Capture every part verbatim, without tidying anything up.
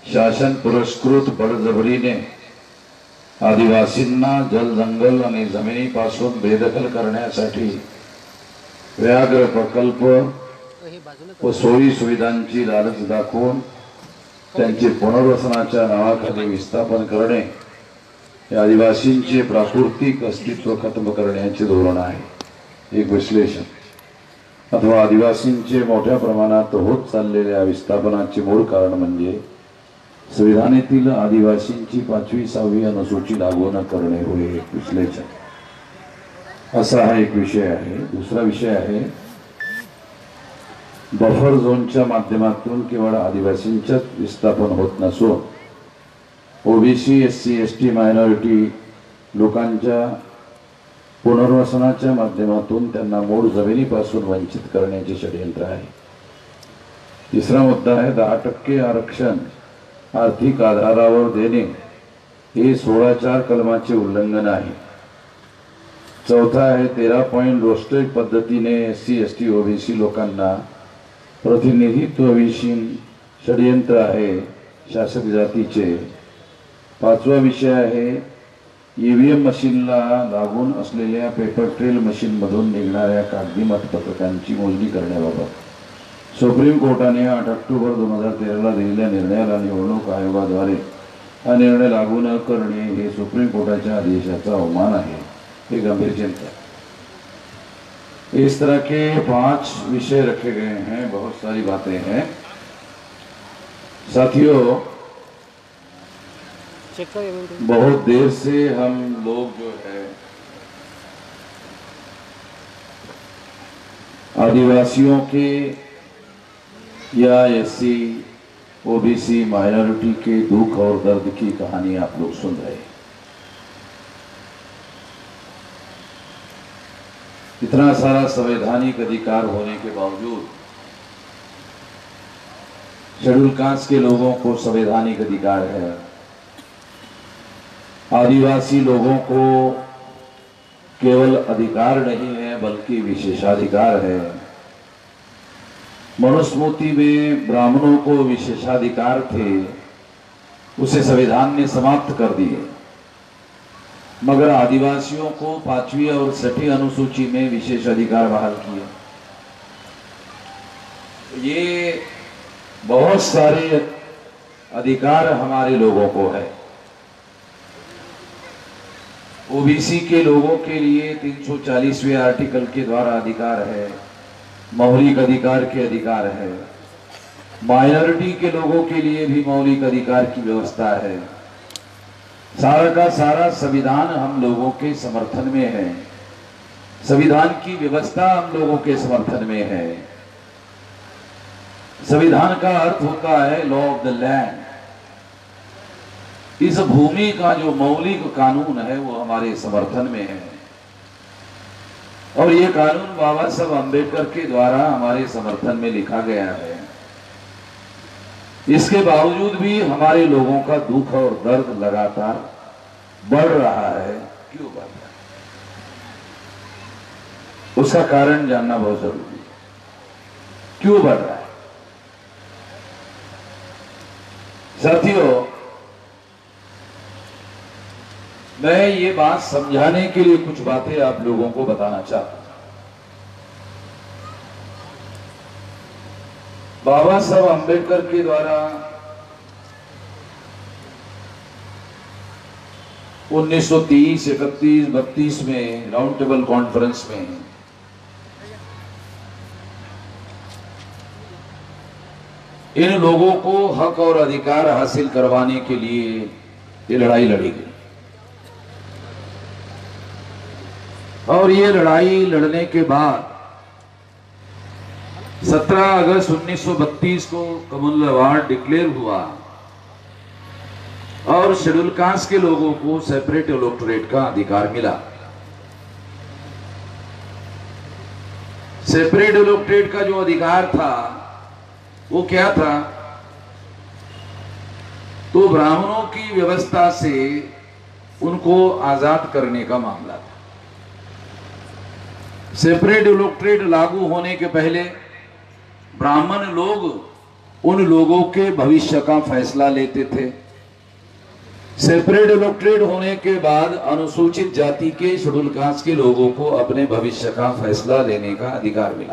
शासन पुरस्कृत बळजबरीने आदिवासींना जल जंगल आणि जमिनीपासून बेदखल करण्यासाठी व्याघ्र प्रकल्प व सोयी सुविधांची लालच दाखवून त्यांचे पुनर्वसनाच्या नावाखाली विस्थापन करणे हे आदिवासींचे प्राकृतिक अस्तित्व खत्म करण्याचे धोरण आहे। एक विश्लेषण अथवा आदिवासींचे मोठ्या प्रमाणात होत चाललेल्या विस्थापनाचे मूळ कारण म्हणजे संविधानातील आदिवासींची पाचवी सहावी अनुसूची लागू न करणे होय। एक विश्लेषण असा हा एक विषय आहे। दुसरा विषय आहे बफर झोनच्या माध्यमातून केवळ आदिवासींच्याच विस्थापन होत नसून ओबीसी एससी एसटी मायनॉरिटी लोकांच्या पुनर्वसनाच्या माध्यमातून त्यांना मूळ जमिनीपासून वंचित करण्याचे षडयंत्र आहे। तिसरा मुद्दा आहे दहा टक्के आरक्षण आर्थिक आधारावर देणे हे सोळा चार कलमाचे उल्लंघन आहे। चौथा आहे तेरा पॉइंट रोस्टेड पद्धतीने S C S T OBC लोकांना प्रतिनिधित्वविषयी षडयंत्र आहे शासक जातीचे। पाचवा विषय आहे ईव्हीएम मशीनला लागून असलेल्या पेपर ट्रेल मशीनमधून निघणाऱ्या कागदी मतपत्रकांची मोजणी करण्याबाबत सुप्रीम कोर्टाने आठ ऑक्टोबर दोन हजार तेराला दिलेल्या निर्णयाला निवडणूक आयोगाद्वारे हा निर्णय लागू न करणे हे सुप्रीम कोर्टाच्या आदेशाचा अवमान आहे, हे गंभीर चिंता। इस तरह के पांच विषय रखे गए हैं। बहुत सारी बातें हैं साथियों। बहुत देर से हम लोग जो है आदिवासियों के या एससी ओबीसी माइनॉरिटी के दुख और दर्द की कहानी आप लोग सुन रहे हैं। इतना सारा संवैधानिक अधिकार होने के बावजूद शेड्यूल कास्ट के लोगों को संवैधानिक अधिकार है, आदिवासी लोगों को केवल अधिकार नहीं है बल्कि विशेषाधिकार है। मनुस्मृति में ब्राह्मणों को विशेषाधिकार थे, उसे संविधान ने समाप्त कर दिए, मगर आदिवासियों को पांचवी और छठी अनुसूची में विशेष अधिकार बहाल किए। ये बहुत सारे अधिकार हमारे लोगों को है। ओबीसी के लोगों के लिए तीन सौ चालीसवें आर्टिकल के द्वारा अधिकार है, मौलिक अधिकार के अधिकार है। माइनॉरिटी के लोगों के लिए भी मौलिक अधिकार की व्यवस्था है। सारा का सारा संविधान हम लोगों के समर्थन में है, संविधान की व्यवस्था हम लोगों के समर्थन में है। संविधान का अर्थ होता है लॉ ऑफ द लैंड। इस भूमि का जो मौलिक कानून है वो हमारे समर्थन में है और ये कानून बाबा साहब अम्बेडकर के द्वारा हमारे समर्थन में लिखा गया है। इसके बावजूद भी हमारे लोगों का दुख और दर्द लगातार बढ़ रहा है। क्यों बढ़ रहा है? उसका कारण जानना बहुत जरूरी है। क्यों बढ़ रहा है? साथियों, मैं ये बात समझाने के लिए कुछ बातें आप लोगों को बताना चाहता हूं। बाबा साहब अम्बेडकर के द्वारा उन्नीस सौ तीस, इकतीस, बत्तीस में राउंड टेबल कॉन्फ्रेंस में इन लोगों को हक और अधिकार हासिल करवाने के लिए ये लड़ाई लड़ी गई और ये लड़ाई लड़ने के बाद सत्रह अगस्त उन्नीस सौ बत्तीस को कम्युनल अवार्ड डिक्लेयर हुआ और शेड्यूल कास्ट के लोगों को सेपरेट इलेक्टोरेट का अधिकार मिला। सेपरेट इलेक्टोरेट का जो अधिकार था वो क्या था? तो ब्राह्मणों की व्यवस्था से उनको आजाद करने का मामला था। सेपरेट इलेक्टोरेट लागू होने के पहले ब्राह्मण लोग उन लोगों के भविष्य का फैसला लेते थे। सेपरेट इलेक्टेड होने के बाद अनुसूचित जाति के शेड्यूल कास्ट के लोगों को अपने भविष्य का फैसला लेने का अधिकार मिला।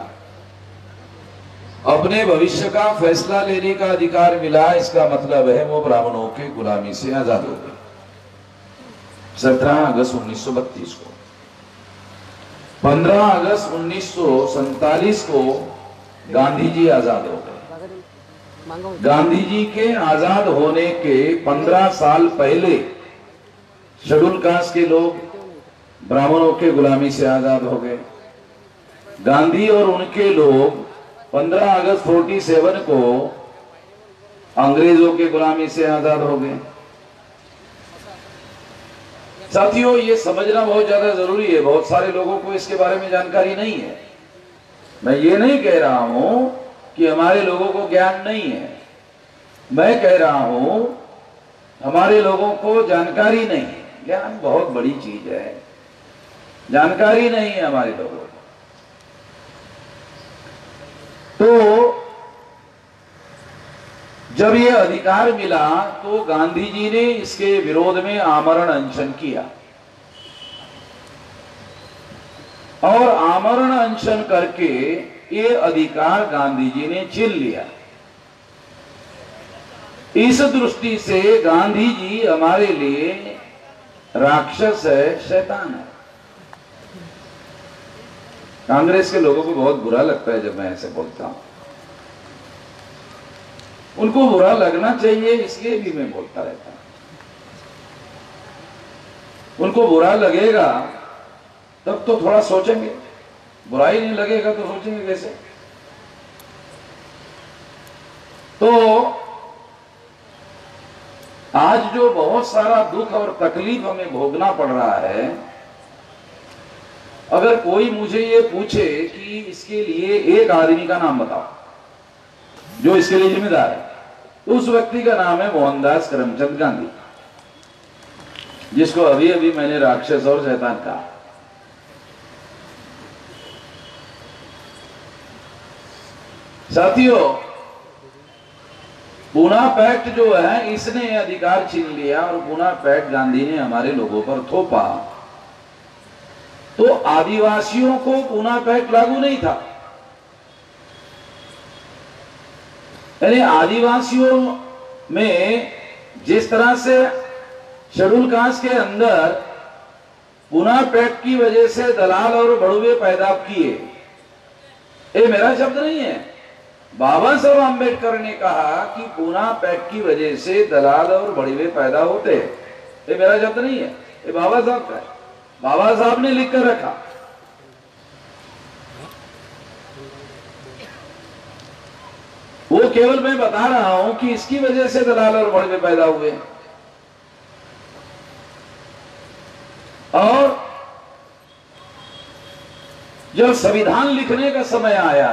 अपने भविष्य का फैसला लेने का अधिकार मिला, इसका मतलब है वो ब्राह्मणों के गुलामी से आजाद हो गए। सत्रह अगस्त उन्नीस सौ बत्तीस को, पंद्रह अगस्त उन्नीस सौ सैतालीस को गांधी जी आजाद हो गए। गांधी जी के आजाद होने के पंद्रह साल पहले शेड्यूल कास्ट के लोग ब्राह्मणों के गुलामी से आजाद हो गए। गांधी और उनके लोग पंद्रह अगस्त सैंतालीस को अंग्रेजों के गुलामी से आजाद हो गए। साथियों, ये समझना बहुत ज्यादा जरूरी है। बहुत सारे लोगों को इसके बारे में जानकारी नहीं है। मैं ये नहीं कह रहा हूं कि हमारे लोगों को ज्ञान नहीं है, मैं कह रहा हूं हमारे लोगों को जानकारी नहीं है। ज्ञान बहुत बड़ी चीज है, जानकारी नहीं है हमारे लोगों को। तो जब ये अधिकार मिला तो गांधी जी ने इसके विरोध में आमरण अनशन किया और आमरण अनशन करके ये अधिकार गांधी जी ने छीन लिया। इस दृष्टि से गांधी जी हमारे लिए राक्षस है, शैतान है। कांग्रेस के लोगों को बहुत बुरा लगता है जब मैं ऐसे बोलता हूं। उनको बुरा लगना चाहिए, इसलिए भी मैं बोलता रहता हूं। उनको बुरा लगेगा तब तो थोड़ा सोचेंगे, बुरा ही नहीं लगेगा तो सोचेंगे कैसे। तो आज जो बहुत सारा दुख और तकलीफ हमें भोगना पड़ रहा है, अगर कोई मुझे ये पूछे कि इसके लिए एक आदमी का नाम बताओ जो इसके लिए जिम्मेदार है, तो उस व्यक्ति का नाम है मोहनदास करमचंद गांधी, जिसको अभी अभी मैंने राक्षस और शैतान कहा। साथियों, पूना पैक्ट जो है इसने अधिकार छीन लिया और पूना पैक्ट गांधी ने हमारे लोगों पर थोपा। तो आदिवासियों को पूना पैक्ट लागू नहीं था। यानी आदिवासियों में जिस तरह से शेड्यूल कास्ट के अंदर पूना पैक्ट की वजह से दलाल और बड़ुए पैदा किए, ये मेरा शब्द नहीं है, बाबा साहब आम्बेडकर ने कहा कि पूना पैक्ट की वजह से दलाल और बड़ुए पैदा होते हैं। ये मेरा शब्द नहीं है, ये बाबा साहब का है, बाबा साहब ने लिख कर रखा। वो केवल मैं बता रहा हूं कि इसकी वजह से दलाल और बड़ुए पैदा हुए। और जब संविधान लिखने का समय आया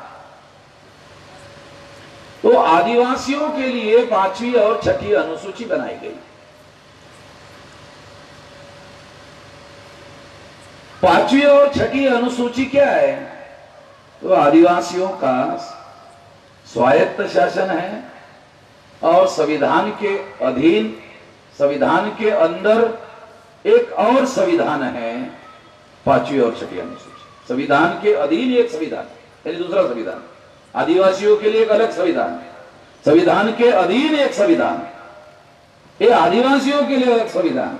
तो आदिवासियों के लिए पांचवी और छठी अनुसूची बनाई गई। पांचवी और छठी अनुसूची क्या है? तो आदिवासियों का स्वायत्त शासन है और संविधान के अधीन, संविधान के अंदर एक और संविधान है, पांचवी और छठी अनुसूची। संविधान के अधीन एक संविधान, यानी दूसरा संविधान। आदिवासियों के लिए एक अलग संविधान, संविधान के अधीन एक संविधान, ये आदिवासियों के लिए अलग संविधान,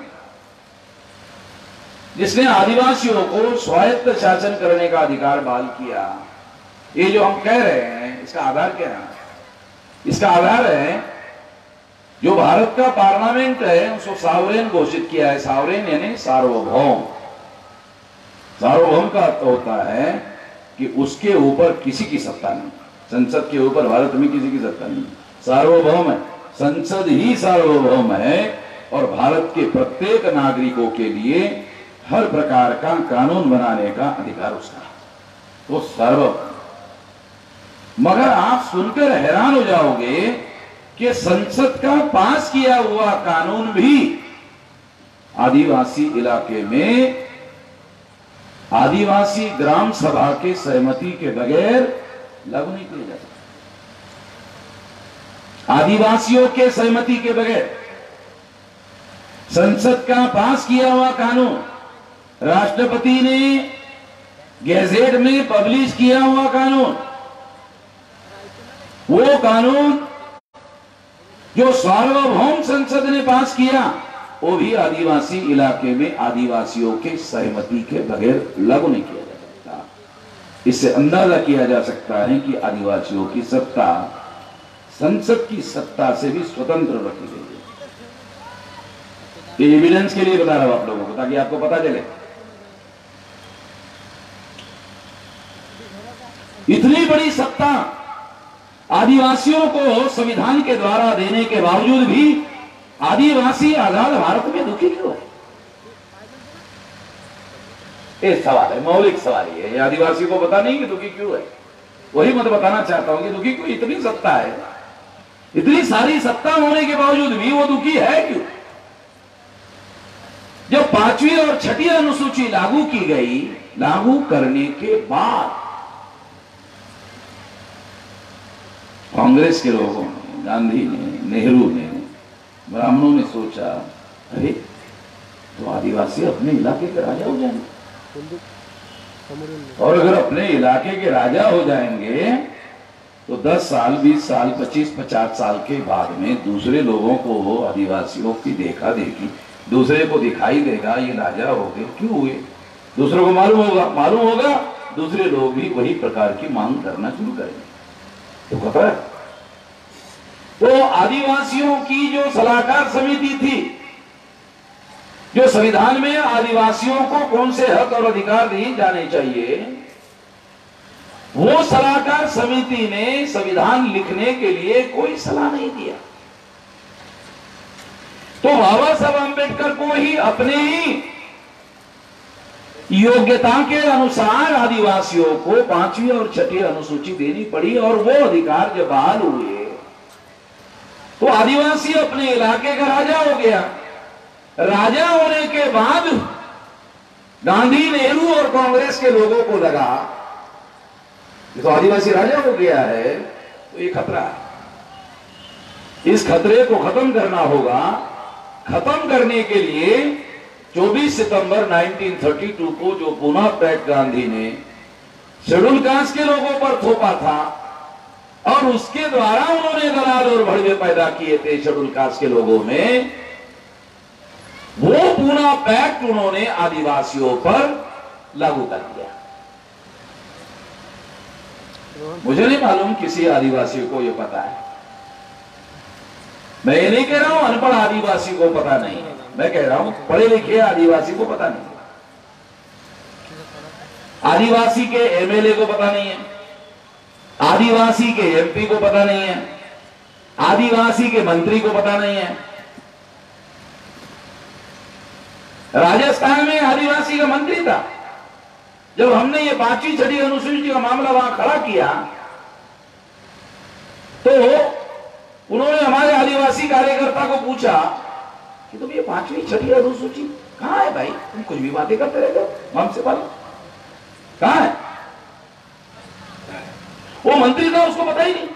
जिसने आदिवासियों को स्वायत्त शासन करने का अधिकार बहाल किया। ये जो हम कह रहे हैं, इसका आधार क्या है? इसका आधार है जो भारत का पार्लियामेंट है उसको सावरेन घोषित किया है। सावरेन यानी सार्वभौम। सार्वभौम का अर्थ होता है कि उसके ऊपर किसी की सत्ता नहीं, संसद के ऊपर भारत में किसी की सत्ता नहीं, सार्वभौम है, संसद ही सार्वभौम है और भारत के प्रत्येक नागरिकों के लिए हर प्रकार का कानून बनाने का अधिकार उसका, तो सार्वभौम। मगर आप सुनकर हैरान हो जाओगे कि संसद का पास किया हुआ कानून भी आदिवासी इलाके में आदिवासी ग्राम सभा के सहमति के बगैर लागू नहीं किया जा सकता। आदिवासियों के सहमति के बगैर संसद का पास किया हुआ कानून, राष्ट्रपति ने गैजेट में पब्लिश किया हुआ कानून, वो कानून जो सार्वभौम संसद ने पास किया, वो भी आदिवासी इलाके में आदिवासियों के सहमति के बगैर लागू नहीं किया जा सकता। इससे अंदाजा किया जा सकता है कि आदिवासियों की सत्ता संसद की सत्ता से भी स्वतंत्र रखी गई है। ये एविडेंस के लिए बता रहा हूं आप लोगों को, ताकि आपको पता चले। इतनी बड़ी सत्ता आदिवासियों को संविधान के द्वारा देने के बावजूद भी आदिवासी आजाद भारत में दुखी क्यों है? ये सवाल है, मौलिक सवाल ये है। आदिवासी को पता नहीं कि दुखी क्यों है, वही मैं तो बताना चाहता हूं कि दुखी क्यों? इतनी सत्ता है, इतनी सारी सत्ता होने के बावजूद भी वो दुखी है क्यों? जब पांचवी और छठी अनुसूची लागू की गई, लागू करने के बाद कांग्रेस के लोगों ने, गांधी ने, नेहरू ने, ब्राह्मणों ने सोचा, अरे तो आदिवासी अपने इलाके के राजा हो जाएंगे, और अगर अपने इलाके के राजा हो जाएंगे तो दस साल, बीस साल, पच्चीस पचास साल के बाद में दूसरे लोगों को, आदिवासियों की देखा देखी, दूसरे को दिखाई देगा ये राजा हो गए। क्यों हुए? दूसरों को मालूम होगा, मालूम होगा दूसरे लोग भी वही प्रकार की मांग करना शुरू करेंगे। तो पता है, तो आदिवासियों की जो सलाहकार समिति थी, जो संविधान में आदिवासियों को कौन से हक और अधिकार दिए जाने चाहिए, वो सलाहकार समिति ने संविधान लिखने के लिए कोई सलाह नहीं दिया। तो बाबा साहब अम्बेडकर को ही अपने ही योग्यता के अनुसार आदिवासियों को पांचवी और छठी अनुसूची देनी पड़ी, और वो अधिकार जब बहाल हुए तो आदिवासी अपने इलाके का राजा हो गया। राजा होने के बाद गांधी, नेहरू और कांग्रेस के लोगों को लगा तो आदिवासी राजा हो गया है, तो ये खतरा है, इस खतरे को खत्म करना होगा। खत्म करने के लिए चौबीस सितंबर उन्नीस सौ बत्तीस को जो पुनः पैक्ट गांधी ने शेड्यूल कास्ट के लोगों पर थोपा था, और उसके द्वारा उन्होंने दलाल और भड़वे पैदा किए थे शेड्यूल कास्ट के लोगों में, वो पुनः पैक्ट उन्होंने आदिवासियों पर लागू कर दिया। मुझे नहीं मालूम किसी आदिवासी को ये पता है। मैं ये नहीं कह रहा हूं अनपढ़ आदिवासी को पता नहीं, मैं कह रहा हूं पढ़े लिखे आदिवासी को पता नहीं, आदिवासी के एमएलए को पता नहीं है, आदिवासी के एमपी को पता नहीं है, आदिवासी के मंत्री को पता नहीं है। राजस्थान में आदिवासी का मंत्री था, जब हमने ये पांचवी छठी अनुसूची का मामला वहां खड़ा किया तो उन्होंने हमारे आदिवासी कार्यकर्ता को पूछा कि तुम ये पांचवी छठी अनुसूची कहां है भाई, तुम कुछ भी बातें करते रहते हो, हमसे बोलो कहां है? वो मंत्री था, उसको पता ही नहीं,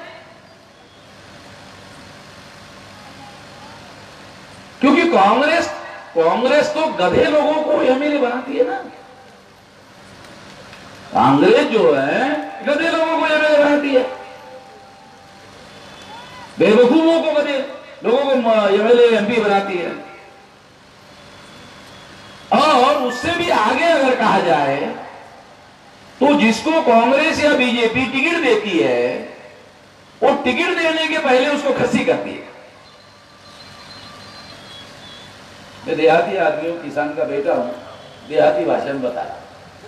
क्योंकि कांग्रेस कांग्रेस तो गधे लोगों को एमएलए बनाती है ना। कांग्रेस जो है गधे लोगों को एमएलए बनाती है, बेवकूफों को गधे लोगों को एमएलए एमपी बनाती है। और उससे भी आगे अगर कहा जाए तो जिसको कांग्रेस या बीजेपी टिकट देती है, वो टिकट देने के पहले उसको खस्सी करती है। मैं देहाती आदमी हूं, किसान का बेटा हूं, देहाती भाषा में बता रहा।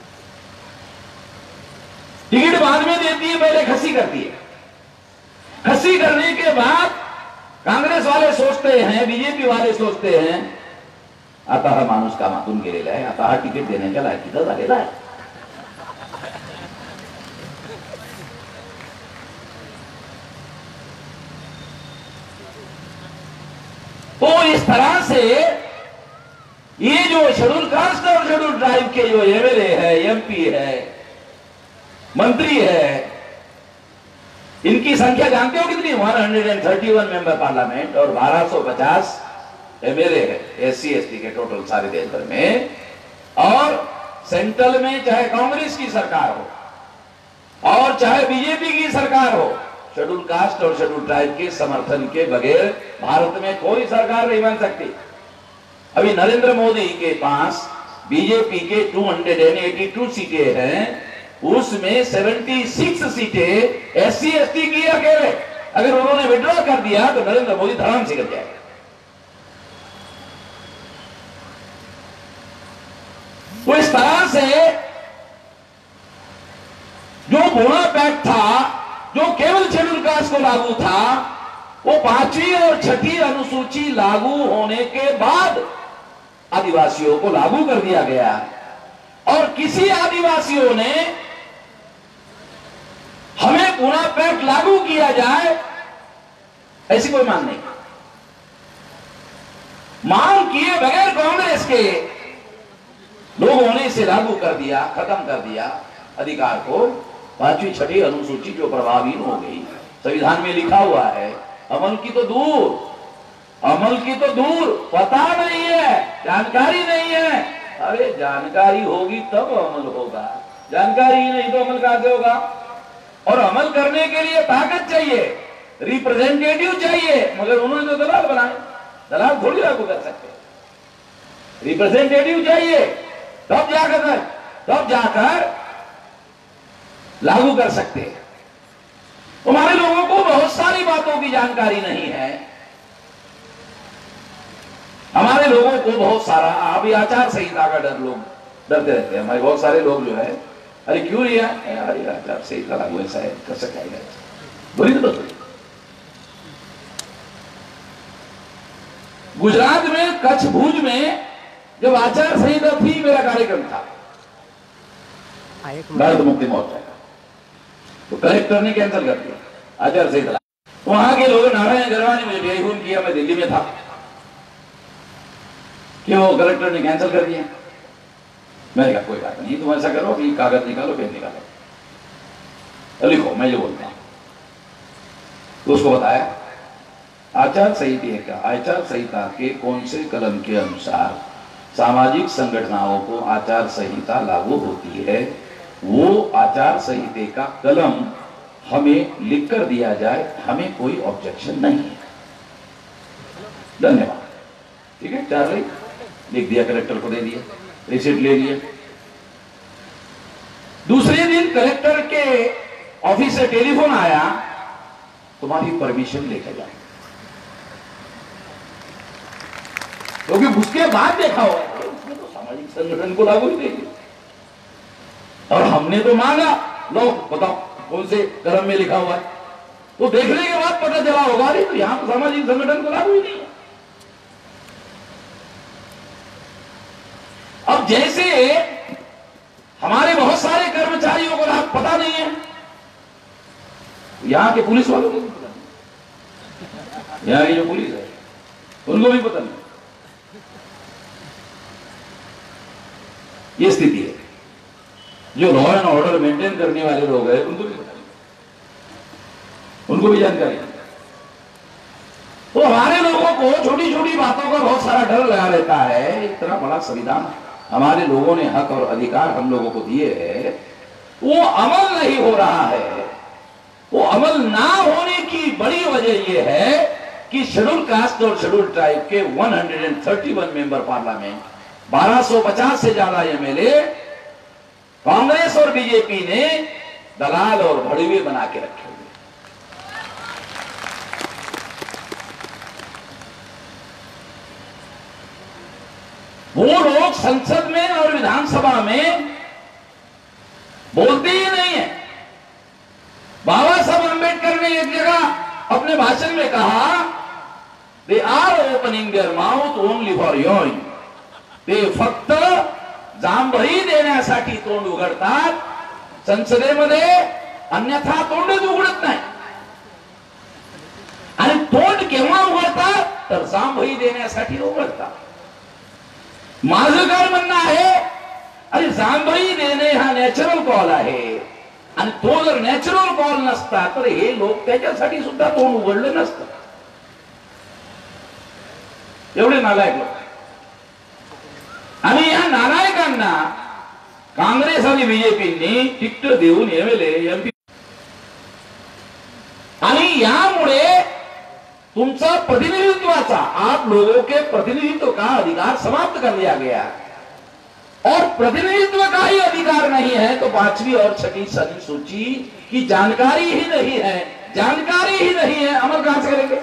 टिकट बाद में देती है, पहले खस्सी करती है। खस्सी करने के बाद कांग्रेस वाले सोचते हैं, बीजेपी वाले सोचते हैं, आता हा माणूस कामातून गेलेला आहे, आता हा तिकीट देण्याच्या लायकीचा झालेला आहे। तो इस तरह से ये जो शेड्यूल कास्ट और शेड्यूल ट्राइब के जो एमएलए है, एमपी है, मंत्री है, इनकी संख्या जानते हो कितनी? एक सौ इकतीस मेंबर पार्लियामेंट और बारह सौ पचास एमएलए है एस सी एस टी के टोटल सारे देश भर में। और सेंट्रल में चाहे कांग्रेस की सरकार हो और चाहे बीजेपी की सरकार हो, शेड्यूल कास्ट और शेड्यूल ट्राइब के समर्थन के बगैर भारत में कोई सरकार नहीं बन सकती। अभी नरेंद्र मोदी के पास बीजेपी के दो सौ बयासी सीटें हैं, उसमें छिहत्तर सीटें एस सी एस टी की अकेले। अगर उन्होंने विड्रॉ कर दिया तो नरेंद्र मोदी धड़ाम से गिर जाएगा। तो इस तरह से जो बोना पैक्ट था, जो केवल शेड्यूल कास्ट को लागू था, वो पांचवी और छठी अनुसूची लागू होने के बाद आदिवासियों को लागू कर दिया गया। और किसी आदिवासियों ने हमें पूरा पैक्ट लागू किया जाए ऐसी कोई मांग नहीं। मांग किए बगैर कांग्रेस के लोगों ने इसे लागू कर दिया, खत्म कर दिया अधिकार को। पांचवी छठी अनुसूची जो प्रभावहीन हो गई, संविधान में लिखा हुआ है, अमल की तो दूर, अमल की तो दूर, पता नहीं है, जानकारी नहीं है। अरे जानकारी होगी तब अमल होगा, जानकारी ही नहीं तो अमल कहां से होगा? और अमल करने के लिए ताकत चाहिए, रिप्रेजेंटेटिव चाहिए, मगर उन्होंने तो दलाल बनाए। दलाल थोड़ी लागू कर सकते। रिप्रेजेंटेटिव चाहिए तब जाकर तब जाकर लागू कर सकते हैं। हमारे लोगों को बहुत सारी बातों की जानकारी नहीं है। हमारे लोगों को बहुत सारा अभी आचार संहिता का डर, लोग डरते रहते हैं। हमारे बहुत सारे लोग जो है, अरे क्यों लिया यार, आचार संहिता लागू ऐसा है, कैसे कहेगा? बोली तो बताइए। गुजरात में कच्छ भुज में जब आचार संहिता थी, मेरा कार्यक्रम था दर्द मुक्ति मोर्चा का, तो कलेक्टर ने कैंसिल कर दिया आचार संहिता। वहां के लोग, नारायण गरवा ने मुझे टेलीफोन किया, मैं दिल्ली में था, कि वो कलेक्टर ने कैंसिल कर दिया। मैंने कहा कोई बात नहीं, तुम ऐसा करो कि कागज निकालो, पेन निकालो, लिखो, मैं ये बोलता हूं। तो उसको बताया आचार संहिता का आचार संहिता के कौन से कलम के अनुसार सामाजिक संगठनों को आचार संहिता लागू होती है, वो आचार संहिता का कलम हमें लिख कर दिया जाए, हमें कोई ऑब्जेक्शन नहीं है। धन्यवाद। ठीक है, चार लाइन लिख दिया, कलेक्टर को दे दिया, रिसीट ले लिया। दूसरे दिन कलेक्टर के ऑफिस से टेलीफोन आया, तुम्हारी परमिशन लेकर जाए, क्योंकि तो उसके बाद देखा हुआ है उसमें तो सामाजिक संगठन को लागू ही देगी। और हमने तो मांगा, लो बताओ कौन से कलम में लिखा हुआ है, तो देखने के बाद पता चला होगा नहीं, तो यहां तो सामाजिक संगठन को लागू ही नहीं है। अब जैसे हमारे बहुत सारे कर्मचारियों को लाभ पता नहीं है, यहां के पुलिस वालों को भी पता नहीं, यहां की जो पुलिस है उनको भी पता नहीं। ये स्थिति है। जो लॉ एंड ऑर्डर मेंटेन करने वाले लोग हैं उनको भी पता नहीं, उनको भी जानकारी नहीं। तो हमारे लोगों को छोटी छोटी बातों का बहुत सारा डर लगा रहता है। इतना बड़ा संविधान हमारे लोगों ने हक और अधिकार हम लोगों को दिए हैं, वो अमल नहीं हो रहा है। वो अमल ना होने की बड़ी वजह यह है कि शेड्यूल कास्ट और शेड्यूल ट्राइब के एक सौ इकतीस मेंबर पार्लियामेंट, बारह सौ पचास से ज्यादा एमएलए कांग्रेस और बीजेपी ने दलाल और भड़वे बना के रखे हुए। वो लोग संसद में और विधानसभा में बोलते ही नहीं है। बाबा साहब अंबेडकर ने एक जगह अपने भाषण में कहा, they are opening their mouth only for yawning, ते फक्त जांभई देण्यासाठी तोंड उघडतात, संसदेमध्ये अन्यथा तोंडच उघडत नाही। आणि तोंड केव्हा उघडतात तर जांभई देण्यासाठी उघडतात। माझं काय म्हणणं आहे, अरे जांभई देणे हा नॅचरल कॉल आहे, आणि तो जर नॅचरल कॉल नसता तर हे लोक त्याच्यासाठी सुद्धा तोंड उघडलं नसतं. एवढे नालायक लोक. आणि या नालायकांना कांग्रेस आणि बीजेपींनी तिकीट देऊन एमएलए एमपी, आणि यामुळे तुमचा प्रतिनिधित्वाचा, आप लोगों के प्रतिनिधित्व का अधिकार समाप्त कर दिया गया, और प्रतिनिधित्व का ही अधिकार नहीं है तो पांचवी और छठी सूची की जानकारी ही नहीं है. जानकारी ही नहीं है, अमल कहां से करेंगे?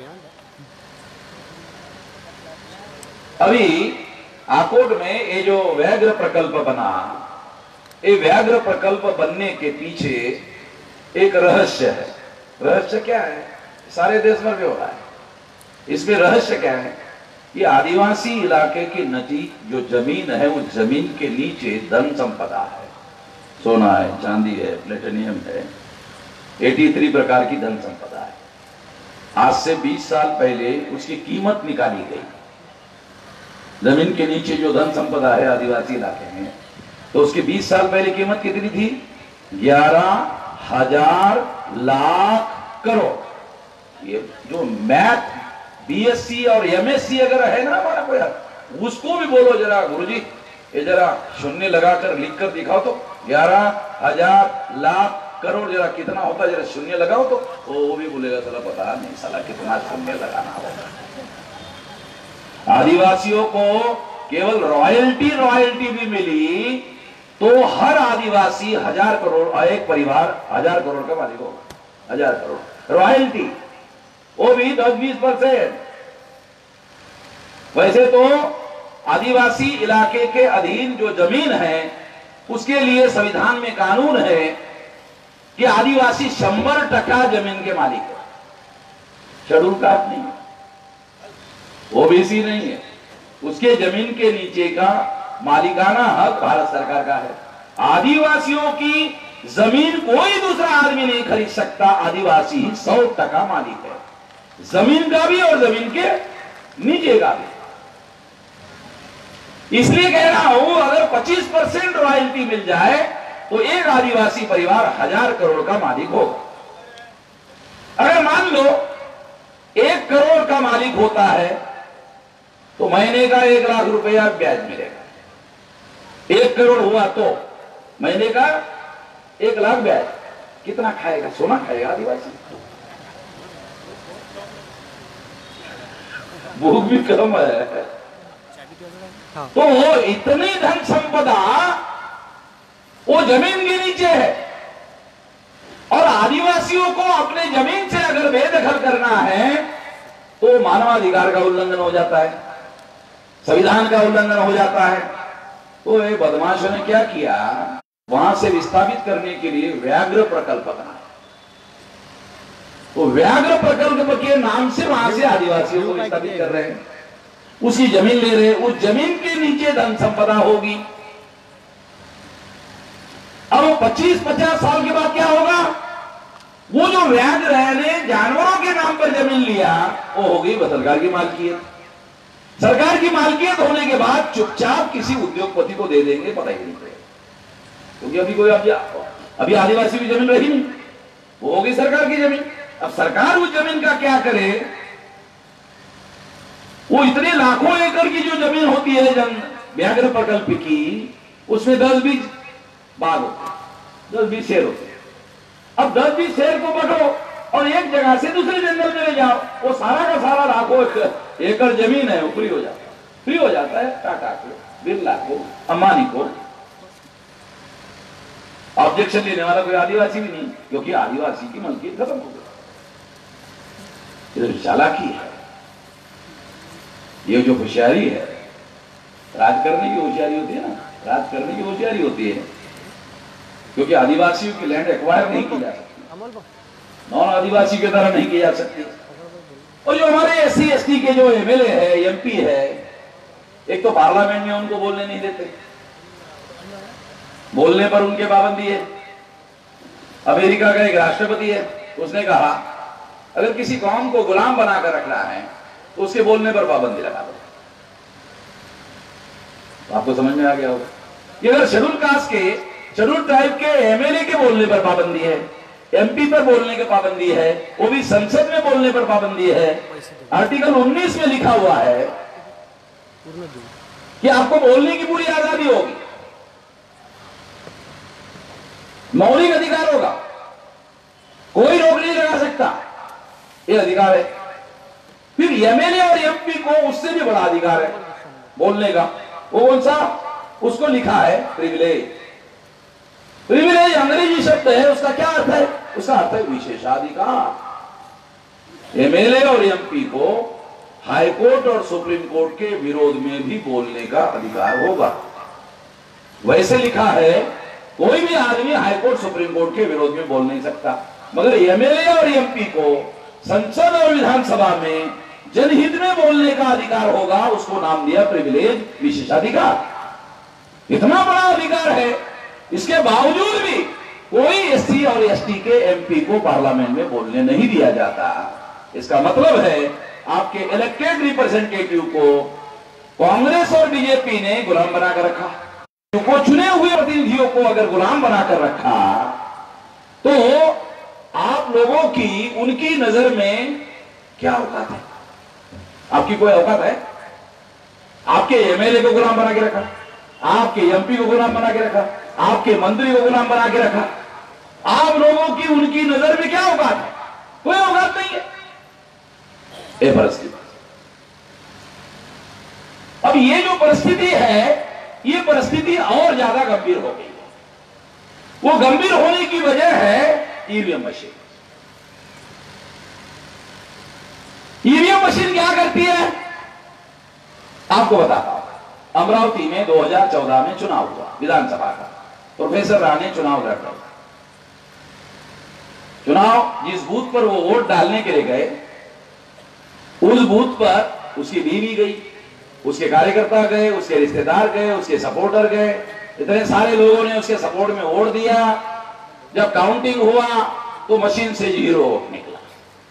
अभी आकोट में ये जो व्याघ्र प्रकल्प बना, ये व्याघ्र प्रकल्प बनने के पीछे एक रहस्य है. रहस्य क्या है? सारे देश भर में हो रहा है. इसमें रहस्य क्या है? ये आदिवासी इलाके के नजीक जो जमीन है, वो जमीन के नीचे धन संपदा है. सोना है, चांदी है, प्लेटिनियम है, तिरासी प्रकार की धन संपदा है. आज से बीस साल पहले उसकी कीमत निकाली गई. जमीन के नीचे जो धन संपदा है आदिवासी इलाके में, तो उसकी बीस साल पहले कीमत कितनी थी? ग्यारह हजार लाख करोड़. ये जो मैथ बीएससी और एमएससी अगर है ना हमारा कोई, उसको भी बोलो जरा गुरुजी ये जरा शून्य लगाकर लिख कर दिखाओ तो, ग्यारह हजार लाख करोड़ जरा कितना होता है, जरा शून्य लगाओ तो, वो भी बोलेगा साला पता नहीं साला कितना शून्य लगाना होगा. आदिवासियों को केवल रॉयल्टी रॉयल्टी भी मिली तो हर आदिवासी हजार करोड़, एक परिवार हजार करोड़ का मालिक होगा. हजार करोड़ रॉयल्टी, वो भी दस बीस परसेंट. वैसे तो आदिवासी इलाके के अधीन जो जमीन है उसके लिए संविधान में कानून है कि आदिवासी शंबर टका जमीन के मालिक है. शेड्यूल कास्ट नहीं है, ओबीसी नहीं है, उसके जमीन के नीचे का मालिकाना हक भारत सरकार का है. आदिवासियों की जमीन कोई दूसरा आदमी नहीं खरीद सकता. आदिवासी सौ टका मालिक है, जमीन का भी और जमीन के नीचे का भी. इसलिए कह रहा हूं अगर पच्चीस परसेंट रॉयल्टी मिल जाए तो एक आदिवासी परिवार हजार करोड़ का मालिक होगा. अगर मान लो एक करोड़ का मालिक होता है तो महीने का एक लाख रुपया ब्याज मिलेगा. एक करोड़ हुआ तो महीने का एक लाख ब्याज. कितना खाएगा? सोना खाएगा आदिवासी. भूख भी कम है. तो वो इतनी धन संपदा वो जमीन के नीचे है, और आदिवासियों को अपने जमीन से अगर बेदखल करना है तो मानवाधिकार का उल्लंघन हो जाता है, संविधान का उल्लंघन हो जाता है. तो ये बदमाशों ने क्या किया, वहां से विस्थापित करने के लिए व्याघ्र प्रकल्प बनाया. तो व्याघ्र प्रकल्प के नाम से वहां से आदिवासियों को विस्थापित कर रहे हैं, उसकी जमीन ले रहे हैं. उस जमीन के नीचे धन संपदा होगी. अब पच्चीस पचास साल के बाद क्या होगा? वो जो व्याघ्र ने जानवरों के नाम पर जमीन लिया वो होगी सरकार की मालकियत. सरकार की मालकियत होने के बाद चुपचाप किसी उद्योगपति को दे देंगे, पता ही नहीं पड़ेगा. क्योंकि अभी कोई अभी, अभी आदिवासी की जमीन रही नहीं, वो होगी सरकार की जमीन. अब सरकार उस जमीन का क्या करे? वो इतने लाखों एकड़ की जो जमीन होती है जन व्याघ्र प्रकल्प की, उसमें दस बीस बाग होते हैं, दस बीस शेर होते हैं. अब दस बीस शेर को पकड़ो और एक जगह से दूसरे जंगल में ले जाओ, वो सारा का सारा लाखों एकड़ जमीन है वो फ्री हो जाता है. फ्री हो जाता है टाटा को, बिरला को, अंबानी को. ऑब्जेक्शन लेने वाला कोई आदिवासी भी नहीं, क्योंकि आदिवासी की मलकियत खत्म हो गई. चालाकी है, ये जो होशियारी है, राज करने की होशियारी होती है ना, राज करने की होशियारी होती है. क्योंकि आदिवासियों की लैंड एक्वायर नहीं की जा सकती, नॉन आदिवासी की तरह नहीं की जा सकती. और जो हमारे एस सी एस टी के जो एमएलए है, एमपी है, एक तो पार्लियामेंट में उनको बोलने नहीं देते, बोलने पर उनके पाबंदी है. अमेरिका का एक राष्ट्रपति है, उसने कहा अगर किसी कौम को गुलाम बनाकर रखना है तो उसके बोलने पर पाबंदी लगा दो. तो आपको समझ में आ गया होगा. ये अगर शेड्यूल कास्ट के शेड्यूल ट्राइब के एमएलए के बोलने पर पाबंदी है, एमपी पर बोलने की पाबंदी है, वो भी संसद में बोलने पर पाबंदी है। आर्टिकल उन्नीस में लिखा हुआ है कि आपको बोलने की पूरी आजादी होगी, मौलिक अधिकार होगा, कोई रोक नहीं लगा सकता, ये अधिकार है। फिर एमएलए और एमपी को उससे भी बड़ा अधिकार है बोलने का। वो कौन सा? उसको लिखा है प्रिविलेज। प्रिविलेज अंग्रेजी शब्द है, उसका क्या अर्थ है? उसका अर्थ है विशेषाधिकार। एमएलए और एमपी को हाई कोर्ट और सुप्रीम कोर्ट के विरोध में भी बोलने का अधिकार होगा। वैसे लिखा है कोई भी आदमी हाई कोर्ट सुप्रीम कोर्ट के विरोध में बोल नहीं सकता, मगर एमएलए और एमपी को संसद और विधानसभा में जनहित में बोलने का अधिकार होगा। उसको नाम दिया प्रिविलेज, विशेषाधिकार। इतना बड़ा अधिकार है, इसके बावजूद भी कोई एससी और एसटी के एमपी को पार्लियामेंट में बोलने नहीं दिया जाता। इसका मतलब है आपके इलेक्टेड रिप्रेजेंटेटिव को कांग्रेस और बीजेपी ने गुलाम बनाकर रखा। को चुने हुए प्रतिनिधियों को अगर गुलाम बनाकर रखा तो आप लोगों की उनकी नजर में क्या औकात है? आपकी कोई औकात है? आपके एमएलए को गुलाम बना के रखा, आपके एमपी को गुलाम बना के रखा, आपके मंत्री को गुलाम बना के रखा। आप लोगों की उनकी नजर में क्या औकात है? कोई औकात नहीं है। ये परिस्थिति, अब ये जो परिस्थिति है, ये परिस्थिति और ज्यादा गंभीर हो गई है। वो गंभीर होने की वजह है ईवीएम मशीन। ईवीएम मशीन क्या करती है आपको बताता हूं। अमरावती में दो हज़ार चौदह में चुनाव हुआ विधानसभा का। प्रोफेसर राणे चुनाव लड़ रहे। चुनाव जिस बूथ पर वो वोट डालने के लिए गए, उस बूथ पर उसकी बीवी गई, उसके कार्यकर्ता गए, उसके रिश्तेदार गए, उसके सपोर्टर गए। इतने सारे लोगों ने उसके सपोर्ट में वोट दिया। जब काउंटिंग हुआ तो मशीन से जीरो वोट निकला।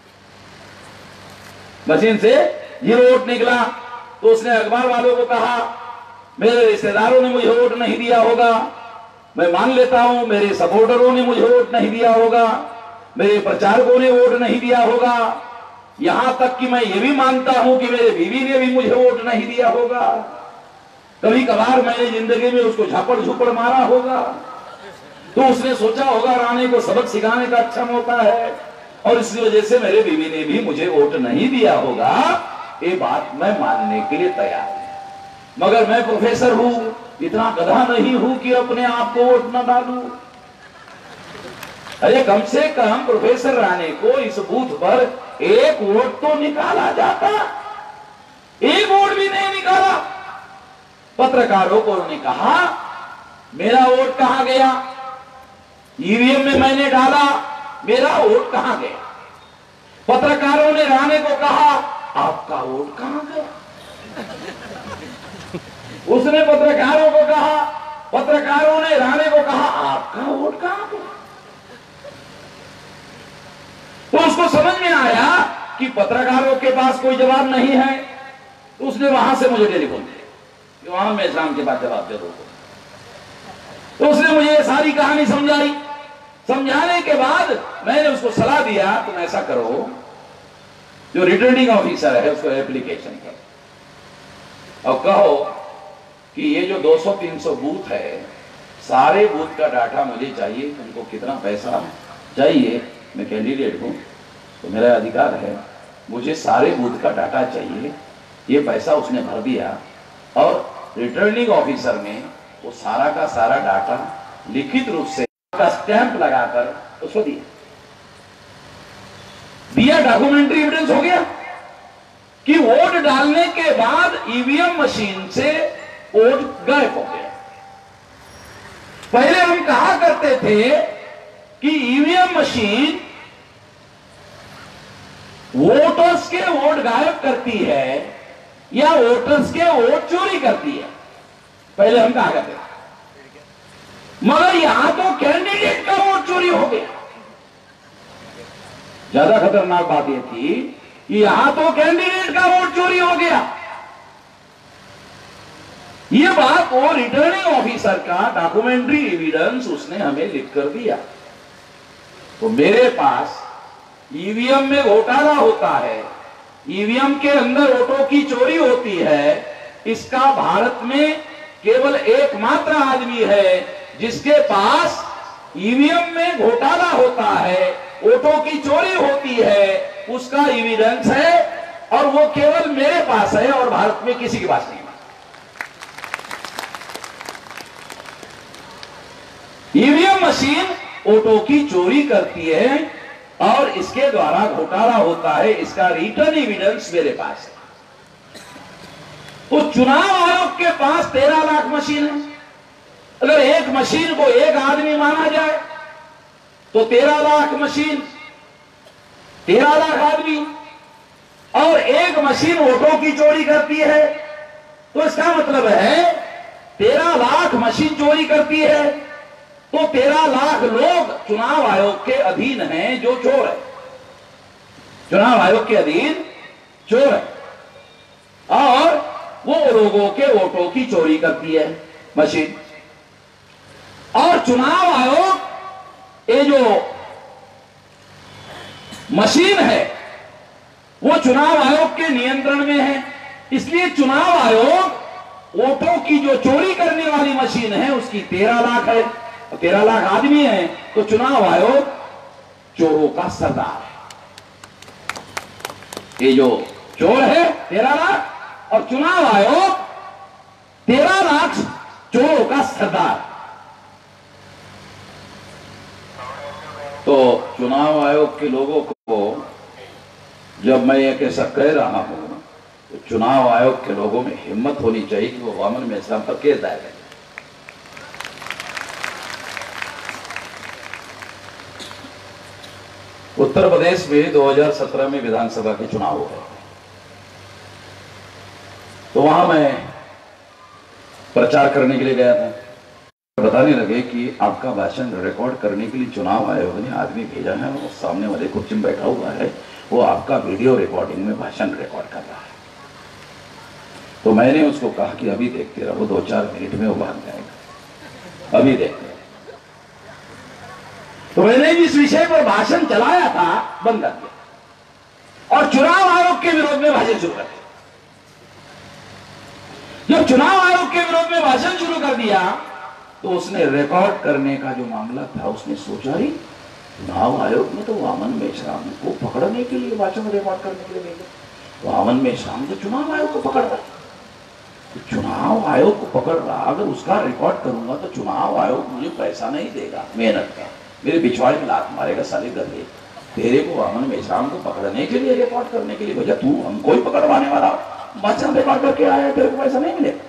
मशीन से जीरो वोट निकला तो उसने अखबार वालों को कहा, मेरे रिश्तेदारों ने मुझे वोट नहीं दिया होगा, मैं मान लेता हूं मेरे सपोर्टरों ने मुझे वोट नहीं दिया होगा, मेरे प्रचारकों ने वोट नहीं दिया होगा, यहां तक कि मैं ये भी मानता हूं कि मेरे बीवी ने भी मुझे वोट नहीं दिया होगा। कभी कभार मैंने जिंदगी में उसको झापड़ झुपड़ मारा होगा। तो उसने सोचा होगा राणे को सबक सिखाने का अच्छा मौका है और इसी वजह से मेरे बीवी ने भी मुझे वोट नहीं दिया होगा। ये बात मैं मानने के लिए तैयार हूं, मगर मैं प्रोफेसर हूं, इतना गधा नहीं हूं कि अपने आप को वोट न डालूं। अरे कम से कम प्रोफेसर राणे को इस बूथ पर एक वोट तो निकाला जाता, एक वोट भी नहीं निकाला। पत्रकारों को उन्होंने कहा, मेरा वोट कहां गया? ईवीएम में मैंने डाला, मेरा वोट कहां गया? पत्रकारों ने राणे को कहा, आपका वोट कहां गया? उसने पत्रकारों को कहा, पत्रकारों ने राणे को कहा, आपका वोट कहां गया? तो उसको समझ में आया कि पत्रकारों के पास कोई जवाब नहीं है। तो उसने वहां से मुझे टेलीफोन किया कि वहां मैं शाम के बाद जवाब दे दूंगा। तो उसने मुझे सारी कहानी समझाई। समझाने के बाद मैंने उसको सलाह दिया, तुम ऐसा करो, जो रिटर्निंग ऑफिसर है उसको एप्लीकेशन करो और कहो कि ये जो दो सौ तीन सौ बूथ है, सारे बूथ का डाटा मुझे चाहिए। तुमको कितना पैसा चाहिए? मैं कैंडिडेट हूं तो मेरा अधिकार है, मुझे सारे बूथ का डाटा चाहिए। ये पैसा उसने भर दिया और रिटर्निंग ऑफिसर ने वो सारा का सारा डाटा लिखित रूप से का स्टैंप लगाकर उसको दिया दिया डॉक्यूमेंट्री एविडेंस हो गया कि वोट डालने के बाद ईवीएम मशीन से वोट गायब हो गया। पहले हम कहा करते थे कि ईवीएम मशीन वोटर्स के वोट गायब करती है या वोटर्स के वोट चोरी करती है, पहले हम कहा करते थे। मगर यहां तो कैंडिडेट का वोट चोरी हो गया। ज्यादा खतरनाक बात यह थी कि यहां तो कैंडिडेट का वोट चोरी हो गया। ये बात वो रिटर्निंग ऑफिसर का डॉक्यूमेंट्री एविडेंस उसने हमें लिख कर दिया। तो मेरे पास ईवीएम में घोटाला होता है, ईवीएम के अंदर वोटों की चोरी होती है, इसका भारत में केवल एकमात्र आदमी है जिसके पास ईवीएम में घोटाला होता है, वोटों की चोरी होती है, उसका एविडेंस है, और वो केवल मेरे पास है और भारत में किसी के पास नहीं है। ईवीएम मशीन वोटों की चोरी करती है और इसके द्वारा घोटाला होता है, इसका रिटर्न एविडेंस मेरे पास है। तो चुनाव आयोग के पास तेरह लाख मशीन है। अगर एक मशीन को एक आदमी माना जाए तो तेरह लाख मशीन, तेरह लाख आदमी, और एक मशीन वोटों की चोरी करती है, तो इसका मतलब है तेरह लाख मशीन चोरी करती है, तो तेरह लाख लोग चुनाव आयोग के अधीन हैं जो चोर है, चुनाव आयोग के अधीन चोर है, और वो लोगों के वोटों की चोरी करती है मशीन। और चुनाव आयोग ये जो मशीन है वो चुनाव आयोग के नियंत्रण में है, इसलिए चुनाव आयोग वोटों की जो चोरी करने वाली मशीन है उसकी तेरह लाख है, तेरह लाख आदमी है, तो चुनाव आयोग चोरों का सरदार है। ये जो चोर है तेरह लाख और चुनाव आयोग तेरह लाख चोरों का सरदार। तो चुनाव आयोग के लोगों को जब मैं ये कैसा कह रहा हूं तो चुनाव आयोग के लोगों में हिम्मत होनी चाहिए कि वो वामन मेश्राम पर केस दायर करें। उत्तर प्रदेश में दो हज़ार सत्रह में विधानसभा के चुनाव हुए, तो वहां मैं प्रचार करने के लिए गया था। बताने लगे कि आपका भाषण रिकॉर्ड करने के लिए चुनाव आयोग ने आदमी भेजा है, वो सामने वाले कुर्सी में बैठा हुआ है, वो आपका वीडियो रिकॉर्डिंग में भाषण रिकॉर्ड कर रहा है। तो मैंने उसको कहा कि अभी देखते रहो, दो चार मिनट में वो भाग जाएगा, अभी देखते रहो। तो मैंने जिस विषय पर भाषण चलाया था बंद कर दिया और चुनाव आयोग के विरोध में भाषण शुरू कर दिया। जब चुनाव आयोग के विरोध में भाषण शुरू कर दिया तो उसने रिकॉर्ड करने का जो मामला था उसने सोचा ही चुनाव आयोग ने तो वामन मेश्राम को पकड़ने के लिए भाषण रिकॉर्ड करने के लिए भेजा। वामन मेश्राम तो चुनाव आयोग को पकड़ रहा, तो चुनाव आयोग को पकड़ रहा, अगर उसका रिकॉर्ड करूंगा तो चुनाव आयोग मुझे पैसा नहीं देगा मेहनत का, मेरे पिछवाड़े में लात मारेगा, साले गधे, तेरे को वामन मेश्राम को पकड़ने के लिए रिकॉर्ड करने के लिए भेजा, तू हमको ही पकड़वाने वाला, भाषण रिकॉर्ड करके आया, तेरे को पैसा नहीं मिलेगा।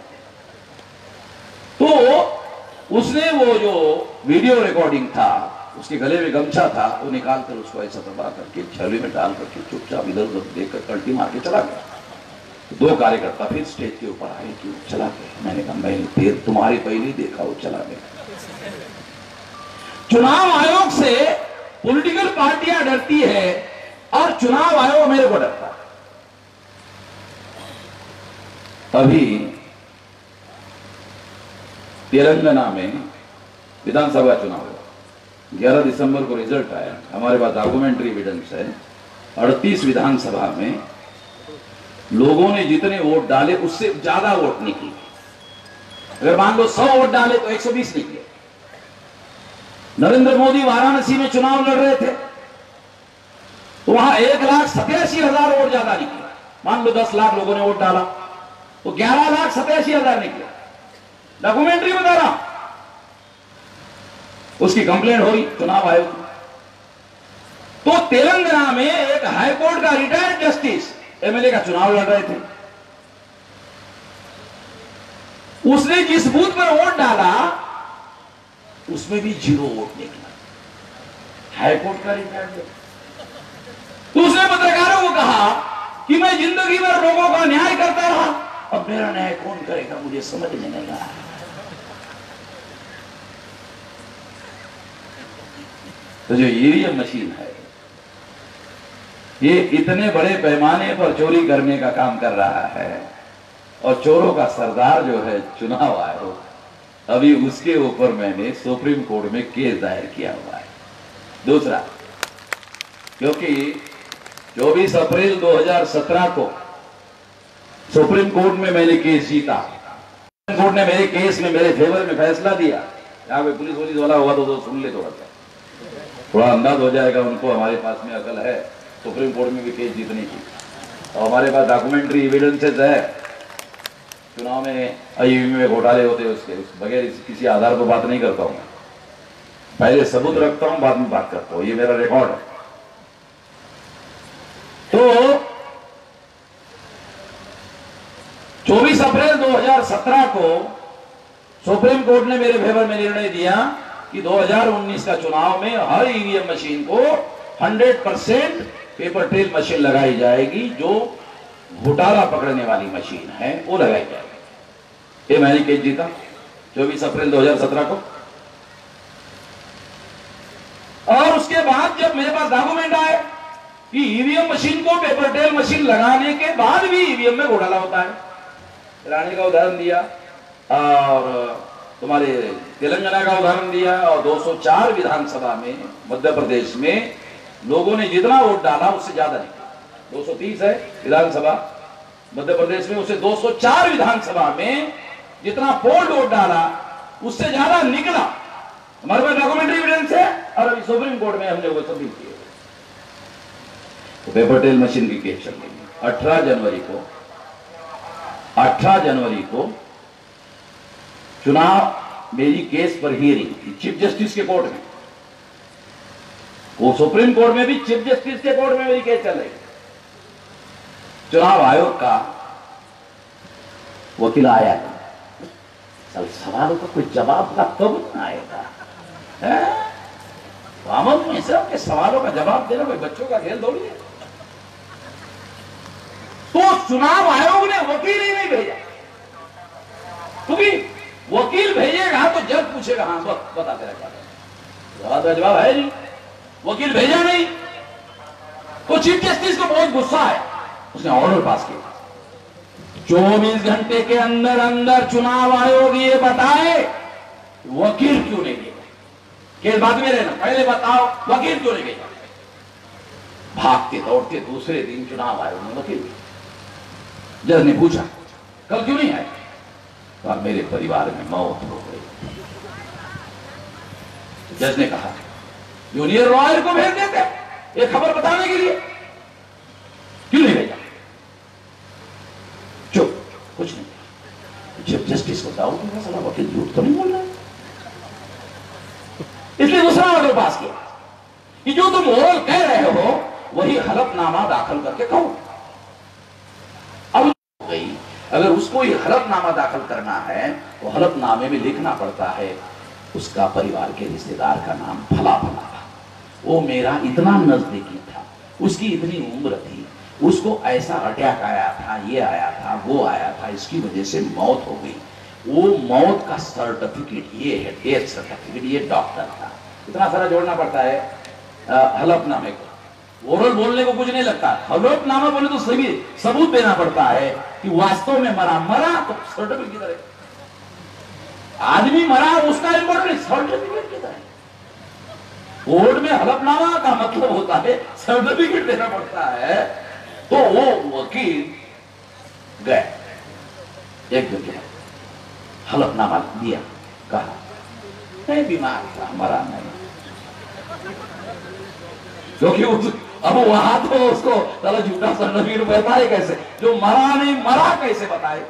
तो उसने वो जो वीडियो रिकॉर्डिंग था, उसके गले में गमछा था, वो निकाल कर उसको ऐसा दबा करके छवि में डाल करके चुपचाप इधर उधर देखकर कल्टी मार के चला गया। तो दो कार्यकर्ता फिर स्टेज के ऊपर आए कि चला गया। मैंने कहा मैं फिर तुम्हारी पहले देखा, वो चला गया। चुनाव आयोग से पॉलिटिकल पार्टियां डरती है और चुनाव आयोग मेरे को डरता है। अभी तेलंगाना में विधानसभा चुनाव हुआ, ग्यारह दिसंबर को रिजल्ट आया, हमारे पास डॉक्यूमेंट्री एविडेंस है। अड़तीस विधानसभा में लोगों ने जितने वोट डाले उससे ज्यादा वोट निकले। अगर मान लो सौ वोट डाले तो एक सौ बीस निकले। नरेंद्र मोदी वाराणसी में चुनाव लड़ रहे थे तो वहां एक लाख सत्यासी हजार वोट ज्यादा निकले। मान लो दस लाख लोगों ने वोट डाला तो ग्यारह लाख सत्यासी हजार निकले। डॉक्यूमेंट्री बता रहा, उसकी कंप्लेंट हुई चुनाव आयोग में। तो तेलंगाना में एक हाईकोर्ट का रिटायर्ड जस्टिस एमएलए का चुनाव लड़ रहे थे, उसने जिस बूथ पर वोट डाला उसमें भी जीरो वोट निकला, हाईकोर्ट का रिटायर्ड जस्टिस। तो उसने पत्रकारों को कहा कि मैं जिंदगी भर लोगों का न्याय करता रहा, अब मेरा न्याय कौन करेगा, मुझे समझ में नहीं आ रहा। तो जो ईवीएम मशीन है ये इतने बड़े पैमाने पर चोरी करने का काम कर रहा है और चोरों का सरदार जो है चुनाव आयोग, अभी उसके ऊपर मैंने सुप्रीम कोर्ट में केस दायर किया हुआ है। दूसरा, क्योंकि चौबीस अप्रैल दो हज़ार सत्रह को सुप्रीम कोर्ट में मैंने केस जीता। सुप्रीम कोर्ट ने मेरे केस में मेरे फेवर में फैसला दिया। यहाँ पे पुलिस वुलिस वाला होगा तो, तो सुन ले, थोड़ा सा थोड़ा अंदाज हो जाएगा उनको हमारे पास में अकल है सुप्रीम कोर्ट में भी केस जीतने की। और हमारे पास डॉक्यूमेंट्री एविडेंसेस है, चुनाव में आईवीएम में घोटाले होते हैं, उसके उस बगैर किसी आधार पर बात नहीं करता हूं मैं। पहले सबूत रखता हूं, बाद में बात करता हूं, ये मेरा रिकॉर्ड है। तो चौबीस अप्रैल दो हज़ार सत्रह को सुप्रीम कोर्ट ने मेरे फेवर में निर्णय दिया कि दो हज़ार उन्नीस का चुनाव में हर ईवीएम मशीन को सौ परसेंट पेपर ट्रेल मशीन लगाई जाएगी, जो घोटाला पकड़ने वाली मशीन है वो लगाई जाएगी। ये मैंने केस जीता चौबीस अप्रैल दो हज़ार सत्रह को। और उसके बाद जब मेरे पास डॉक्यूमेंट आए कि ईवीएम मशीन को पेपर ट्रेल मशीन लगाने के बाद भी ईवीएम में घोटाला होता है, रानी का उदाहरण दिया और तुम्हारे तेलंगाना का उदाहरण दिया, और दो सौ चार विधानसभा में मध्य प्रदेश में लोगों ने जितना वोट डाला उससे ज्यादा निकला। दो सौ तीस है विधानसभा मध्य प्रदेश में, उसे दो सौ चार विधानसभा में जितना पोल्ड वोट डाला उससे ज्यादा निकला। हमारे पास डॉक्यूमेंट्री एविडेंस है और अभी सुप्रीम कोर्ट में हमने वो सबमिट किए। तो पेपर ट्रेल मशीन की केस चल रही है। अठारह जनवरी को अठारह जनवरी को चुनाव मेरी केस पर हियरिंग थी चीफ जस्टिस के कोर्ट में। वो सुप्रीम कोर्ट में भी चीफ जस्टिस के कोर्ट में मेरी केस चल रही। चुनाव आयोग का वकील आया था, सब सवालों का कोई जवाब का कब ना आएगा। वामन में सब के सवालों का जवाब देना कोई बच्चों का खेल थोड़ी है। तो चुनाव आयोग ने वकील ही नहीं भेजा, क्योंकि वकील भेजेगा तो जज पूछेगा हाँ बता तेरा क्या जवाब का जवाब है नहीं, वकील भेजा नहीं। तो चीफ जस्टिस को बहुत गुस्सा है, उसने ऑर्डर पास किया चौबीस घंटे के अंदर अंदर चुनाव आयोग ये बताए वकील क्यों नहीं भेजा। केस बाद में रहना, पहले बताओ वकील क्यों नहीं भेजा। भागते दौड़ते दूसरे दिन चुनाव आयोग ने वकील भेजा। जज ने पूछा कल क्यों नहीं आए, और मेरे परिवार में मौत हो गई। जज ने कहा जूनियर लॉयर को भेज देते ये खबर बताने के लिए, क्यों नहीं भेजा। चुप, कुछ नहीं। चीफ जस्टिस को डाउट होगा साला वकील झूठ तो नहीं बोल रहा, इसलिए दूसरा ऑर्डर पास किया कि जो तुम ओरल कह रहे हो वही हलफनामा दाखिल करके कहो। अब गई, अगर उसको ये हलफनामा दाखिल करना है तो हलफनामे में लिखना पड़ता है उसका परिवार के रिश्तेदार का नाम फला फला था, वो मेरा इतना नजदीकी था, उसकी इतनी उम्र थी, उसको ऐसा अटैक आया था, ये आया था, वो आया था, इसकी वजह से मौत हो गई। वो मौत का सर्टिफिकेट ये है, डेथ सर्टिफिकेट, ये डॉक्टर था। इतना सारा जोड़ना पड़ता है हलफनामे को। ओरल बोलने को कुछ नहीं लगता, हलफनामा बोले तो सभी सबूत देना पड़ता है कि वास्तव में मरा मरा तो सर्टिफिकेट की तरह आदमी मरा, उसका इंपॉर्टेंट सर्टिफिकेट की तरह। कोर्ट में हलफनामा का मतलब होता है सर्टिफिकेट देना पड़ता है। तो वो वकील गए, एक जगह हलफनामा दिया, कहा मैं बीमार था, मरा नहीं। क्योंकि उस अब वहां तो उसको चलो झूठा सर्टिफिकेट बताए कैसे, जो मरा नहीं मरा कैसे बताए।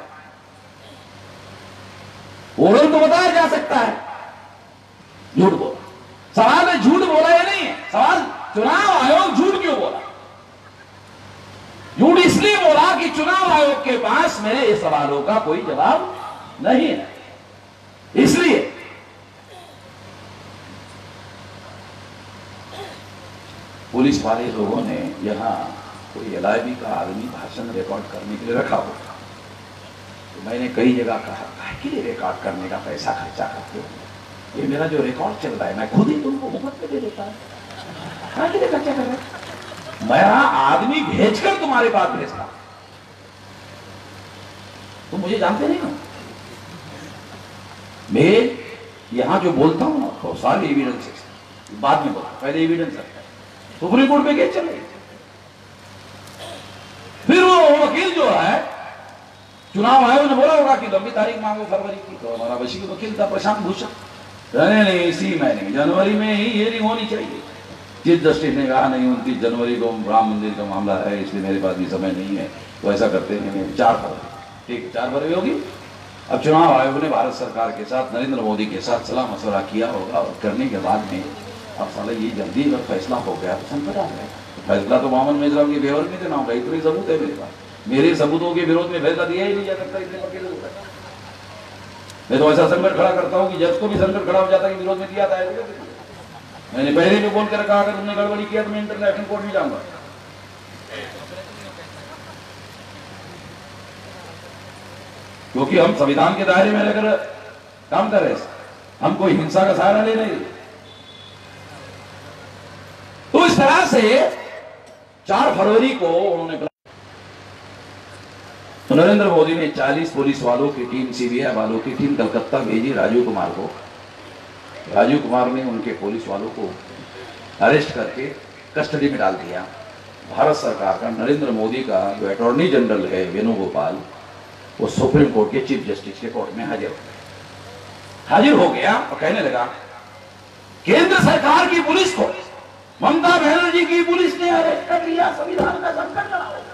ओरल तो बताया जा सकता है, झूठ बोला। सवाल है झूठ बोला या नहीं है, सवाल चुनाव आयोग झूठ क्यों बोला। झूठ इसलिए बोला कि चुनाव आयोग के पास मेरे ये सवालों का कोई जवाब नहीं है, इसलिए। पुलिस वाले लोगों ने यहाँ कोई एलआईबी का आदमी भाषण रिकॉर्ड करने के लिए रखा हो, तो मैंने कई जगह कहा कि लिए रिकॉर्ड करने का पैसा खर्चा करते हो, ये मेरा जो रिकॉर्ड चल रहा है मैं खुद ही तुमको मुफ्त में दे देता हूं, कहां के लिए खर्चा कर रहे हो। मेरा आदमी भेजकर तुम्हारे पास भेजता, तो मुझे जानते नहीं हो। मैं यहां जो बोलता हूं ना तो सारे एविडेंस बाद में बोला, पहले एविडेंस रखता है। सुप्रीम कोर्ट में केस चले, फिर वो वकील जो है चुनाव आयोग ने बोला होगा कि लंबी तारीख मांगो फरवरी की, तो हमारा वशी वकील था प्रशांत भूषण, नहीं नहीं इसी महीने जनवरी में ही हियरिंग होनी चाहिए। चीफ जस्टिस ने कहा नहीं उनतीस जनवरी को राम मंदिर का मामला है, इसलिए मेरे पास भी समय नहीं है, तो ऐसा करते हैं चार फरवरी। ठीक है, चार फरवरी होगी। अब चुनाव आयोग ने भारत सरकार के साथ, नरेंद्र मोदी के साथ सलाह मशवरा किया होगा, और करने के बाद में अब साला ये जल्दी अगर फैसला हो गया तो संकट आ जाएगा। तो फैसला तो मोहम्मद मिर्जा के फेवर में देना होगा, इतने सबूत है मेरे पास, मेरे सबूतों के विरोध में फैसला दिया ही नहीं जा सकता, इतने पक्के लोग हैं। मैं तो ऐसा संकट खड़ा करता हूँ कि जज को भी संकट खड़ा हो जाता है कि विरोध में दिया था। मैंने पहले भी बोल कर कहा अगर तुमने गड़बड़ी किया तो मैं इंटरनेशनल कोर्ट में जाऊंगा। क्योंकि हम संविधान के दायरे में रहकर काम कर रहे हैं, हम कोई हिंसा का सहारा ले नहीं। तो इस तरह से चार फरवरी को उन्होंने, तो नरेंद्र मोदी ने चालीस पुलिस वालों की टीम, सीबीआई वालों की टीम कलकत्ता भेजी राजीव कुमार को। राजीव कुमार ने उनके पुलिस वालों को अरेस्ट करके कस्टडी में डाल दिया। भारत सरकार का, नरेंद्र मोदी का जो अटॉर्नी जनरल है वेणुगोपाल, वो सुप्रीम कोर्ट के चीफ जस्टिस के कोर्ट में हाजिर हाजिर हो गया और कहने लगा केंद्र सरकार की पुलिस को, ममता बनर्जी की पुलिस ने अरेस्ट कर लिया, संविधान का संकट खड़ा हो गया।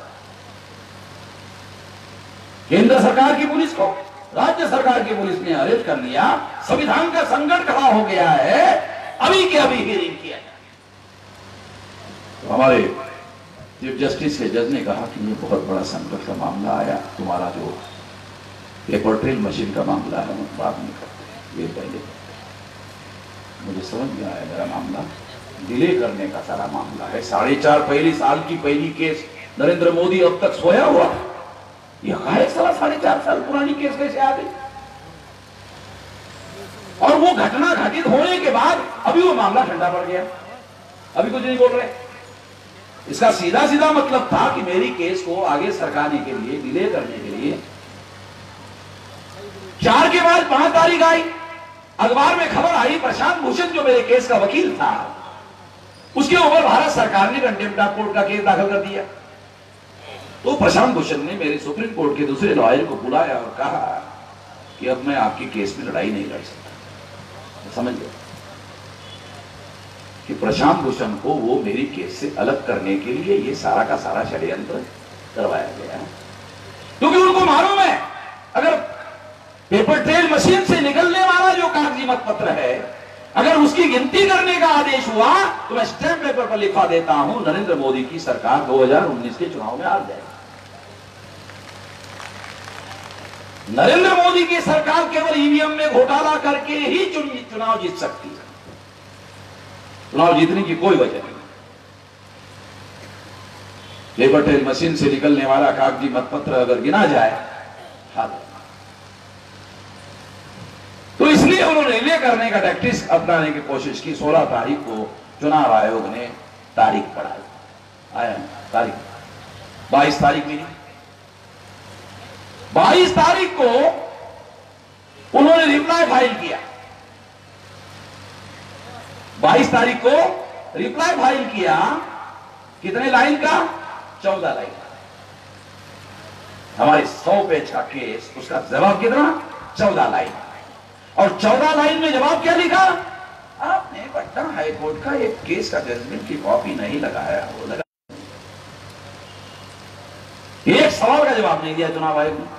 केंद्र सरकार की पुलिस को राज्य सरकार की पुलिस ने अरेस्ट कर लिया, संविधान का संकट खड़ा हो गया है, अभी के अभी हियरिंग किया जाए। तो हमारे चीफ जस्टिस के जज ने कहा कि ये बहुत बड़ा संकट का मामला आया, तुम्हारा जो पेपर ट्रेल मशीन का मामला है वो बाद में करते हैं, ये पहले मुझे समझ में आया, मेरा मामला डिले करने का सारा मामला है। साढ़े चार पहली साल की पहली केस, नरेंद्र मोदी अब तक सोया हुआ, यह कहा साला साढ़े चार साल पुरानी केस कैसे आ गई? और वो घटना घटित होने के बाद अभी वो मामला ठंडा पड़ गया, अभी कुछ नहीं बोल रहे। इसका सीधा सीधा मतलब था कि मेरी केस को आगे सरकाने के लिए, डिले करने के लिए, चार के बाद पांच तारीख आई, अखबार में खबर आई प्रशांत भूषण जो मेरे केस का वकील था, उसके ऊपर भारत सरकार ने कंटेम्प्ट ऑफ कोर्ट का केस दाखिल कर दिया। तो प्रशांत भूषण ने मेरे सुप्रीम कोर्ट के दूसरे लॉयर को बुलाया और कहा कि अब मैं आपकी केस में लड़ाई नहीं लड़ सकता। तो समझ गया कि प्रशांत भूषण को वो मेरी केस से अलग करने के लिए ये सारा का सारा षड्यंत्र करवाया गया है, क्योंकि उनको मालूम है अगर पेपर ट्रेल मशीन से निकलने वाला जो कागजी मत पत्र है, अगर उसकी गिनती करने का आदेश हुआ तो मैं स्टैंप पेपर पर लिखा देता हूं नरेंद्र मोदी की सरकार दो हज़ार उन्नीस के चुनाव में हार जाएगी। नरेंद्र मोदी की सरकार केवल ईवीएम में घोटाला करके ही चुनाव जीत सकती है, चुनाव जीतने की कोई वजह नहीं। पेपर ट्रेल मशीन से निकलने वाला कागजी मतपत्र अगर गिना जाए हार। तो इसलिए उन्होंने डिले करने का टैक्टिक्स अपनाने की कोशिश की। सोलह तारीख को चुनाव आयोग ने तारीख बढ़ाई, आया तारीख बाईस तारीख मिली। बाईस तारीख को उन्होंने रिप्लाई फाइल किया, बाईस तारीख को रिप्लाई फाइल किया। कितने लाइन का? चौदह लाइन का। हमारे सौ पेज का केस, उसका जवाब कितना? चौदह लाइन। और चौदह लाइन में जवाब क्या लिखा? आपने पटना हाईकोर्ट का एक केस का जजमेंट की कॉपी नहीं लगाया, वो लगा। एक सवाल का जवाब नहीं दिया चुनाव आयोग ने,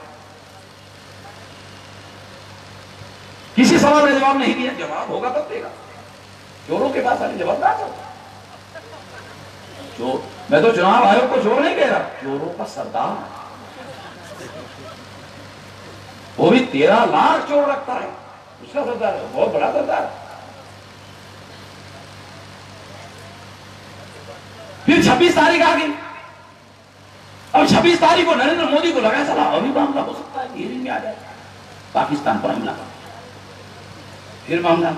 किसी सवाल का जवाब नहीं दिया। जवाब होगा तब देगा, चोरों के पास आने जवाब कहां था? चोर, मैं तो चुनाव आयोग को चोर नहीं कह रहा, चोरों का सरदार, वो भी तेरह लाख चोर रखता है, उसका सरदार है, बहुत बड़ा सरदार। फिर छब्बीस तारीख आ गई। अब छब्बीस तारीख को नरेंद्र मोदी को लगा चला अभी मामला हो सकता है, हियरिंग में आ जाए, पाकिस्तान पर हमला। फिर मामला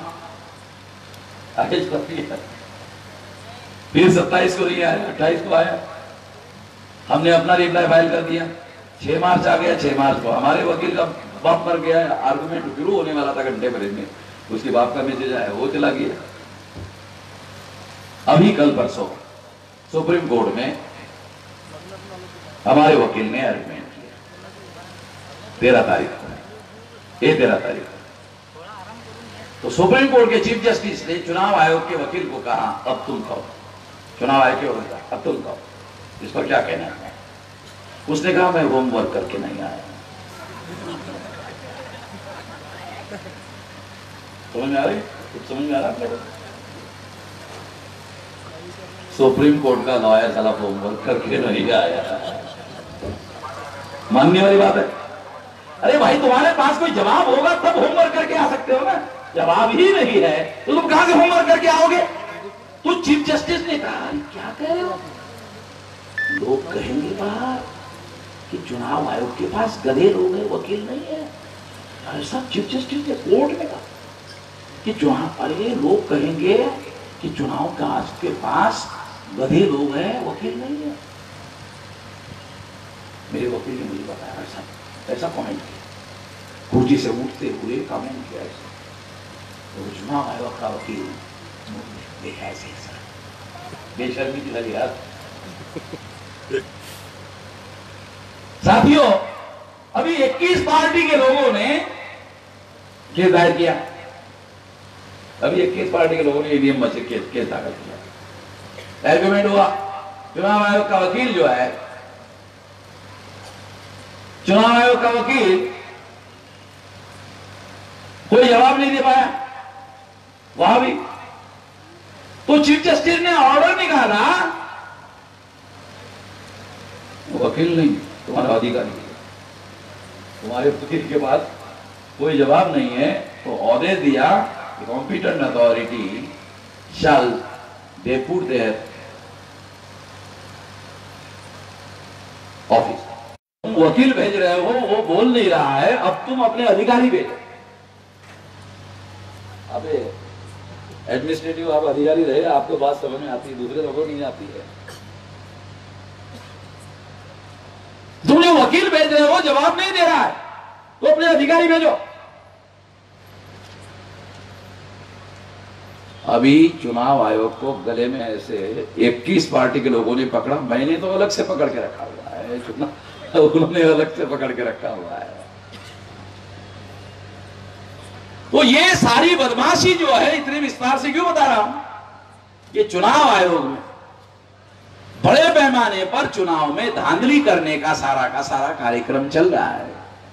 फिर सत्ताईस को नहीं आया, अट्ठाईस को आया। हमने अपना रिप्लाई फाइल कर दिया। छह मार्च आ गया, छह मार्च को हमारे वकील का बाप मर गया, आर्गुमेंट शुरू होने वाला था घंटे भर में, उसके बाप का मैसेज आया, वो चला गया। अभी कल परसों सुप्रीम कोर्ट में हमारे वकील ने आर्गुमेंट किया, तेरह तारीख को, ये तेरह तारीख को। तो सुप्रीम कोर्ट के चीफ जस्टिस ने चुनाव आयोग के वकील को कहा, अब तुम कहो, चुनाव आयोग के वकील, अब तुम कहो, इस पर क्या कहना है? उसने कहा मैं होमवर्क करके नहीं आया। समझ में आ रही? कुछ समझ में आ रहा है? सुप्रीम कोर्ट का लॉयर साला होमवर्क करके नहीं आया, मानने वाली बात है। अरे भाई तुम्हारे पास कोई जवाब होगा तब होमवर्क करके आ सकते हो ना, जवाब ही नहीं है तो तुम कहां से होमवर्क करके आओगे? तो चीफ जस्टिस ने कहा क्या कह रहे हो, लोग कहेंगे बाहर कि चुनाव आयोग के पास गधे लोग हैं, वकील नहीं है। ऐसा चीफ जस्टिस ने कोर्ट में कहा कि चुनाव, अरे लोग कहेंगे कि चुनाव का आयोग के पास गधे लोग हैं, वकील नहीं है। मेरे वकील ने मुझे बताया ऐसा ऐसा कमेंट किया, कुर्सी से उठते हुए कमेंट किया ऐसा, तो चुनाव आयोग का वकील ऐसे बेशर्मी की लगी यार। साथियों, अभी इक्कीस पार्टी के लोगों ने केस दायर किया, अभी इक्कीस पार्टी के लोगों ने ईवीएम में से केस केस दाखिल किया, आर्गुमेंट हुआ। चुनाव आयोग का वकील जो है, चुनाव आयोग का वकील कोई जवाब नहीं दे पाया वहां भी। तो चीफ जस्टिस ने ऑर्डर निकाला, वकील नहीं, तुम्हारा अधिकारी, तुम्हारे वकील के पास कोई जवाब नहीं है, तो ऑर्डर दिया competent authority shall depute their office. तुम वकील भेज रहे हो, वो बोल नहीं रहा है, अब तुम अपने अधिकारी भेजो। अबे एडमिनिस्ट्रेटिव आप अधिकारी रहे, आपको बात समझ में आती है, दूसरे लोगों को नहीं आती है। तुम जो वकील भेज रहे हो जवाब नहीं दे रहा है, तो अपने अधिकारी भेजो। अभी चुनाव आयोग को गले में ऐसे इक्कीस पार्टी के लोगों ने पकड़ा, मैंने तो अलग से पकड़ के रखा हुआ है, चुनाव उन्होंने अलग से पकड़ के रखा हुआ है। तो ये सारी बदमाशी जो है, इतने विस्तार से क्यों बता रहा हूं? ये चुनाव आयोग में बड़े पैमाने पर चुनाव में धांधली करने का सारा का सारा कार्यक्रम चल रहा है,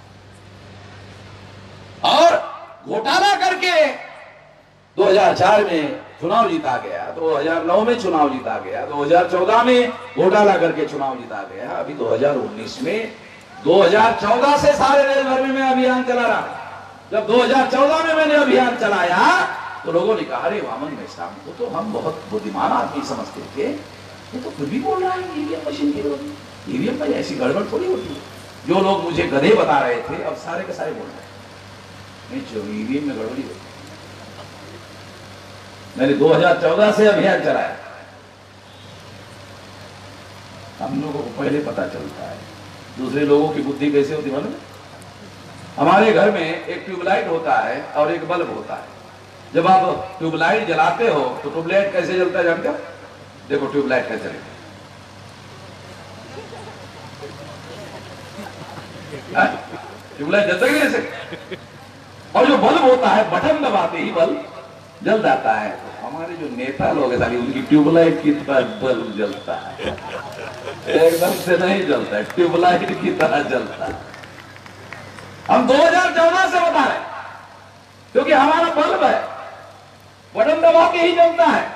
और घोटाला करके दो हज़ार चार में चुनाव जीता गया, दो हज़ार नौ में चुनाव जीता गया, दो हज़ार चौदह में घोटाला करके चुनाव जीता गया, अभी दो हज़ार उन्नीस में, दो हज़ार चौदह से सारे देश भर में मैं अभियान चला रहा। जब दो हज़ार चौदह में मैंने अभियान चलाया तो लोगों ने कहा, अरे वामन मेश्राम को तो हम बहुत बुद्धिमान आदमी समझते थे, ये तो खुद भी बोल रहा है ईवीएम मशीन की होती, ईवीएम में ऐसी गड़बड़ थोड़ी होती है। जो लोग मुझे गधे बता रहे थे, अब सारे के सारे बोल रहे हैं ईवीएम में गड़बड़ी होती। मैंने दो हज़ार चौदह से अभियान चलाया, हम लोगों को पहले पता चलता है दूसरे लोगों की बुद्धि कैसे होती है। हमारे घर में एक ट्यूबलाइट होता है और एक बल्ब होता है। जब आप ट्यूबलाइट जलाते हो तो ट्यूबलाइट कैसे जलता है जानते हो? देखो ट्यूबलाइट कैसे जलता है, ट्यूबलाइट जलता है कैसे? और जो बल्ब होता है, बटन दबाते ही बल्ब जल जाता है। तो हमारे जो नेता लोग हैं साली, उनकी ट्यूबलाइट की तरह बल्ब जलता है, एकदम से नहीं जलता है, ट्यूबलाइट की तरह जलता है। हम दो हज़ार चौदह से बता रहे, क्योंकि हमारा बल्ब है, बटन दबा के ही जलता है,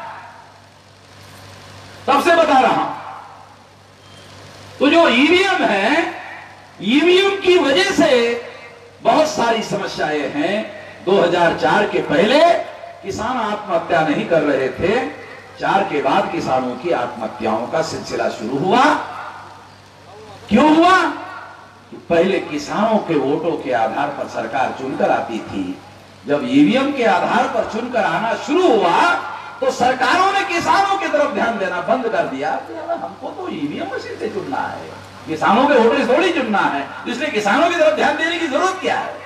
तब से बता रहा हूं। तो जो ईवीएम है, ईवीएम की वजह से बहुत सारी समस्याएं हैं। दो हज़ार चार के पहले किसान आत्महत्या नहीं कर रहे थे, चार के बाद किसानों की आत्महत्याओं का सिलसिला शुरू हुआ। क्यों हुआ? पहले किसानों के वोटों के आधार पर सरकार चुनकर आती थी, जब ईवीएम के आधार पर चुनकर आना शुरू हुआ तो सरकारों ने किसानों की तरफ ध्यान देना बंद कर दिया। हमको तो ईवीएम मशीन से चुनना है, किसानों के वोट थोड़ी चुनना है, इसलिए किसानों की तरफ ध्यान देने की जरूरत क्या है।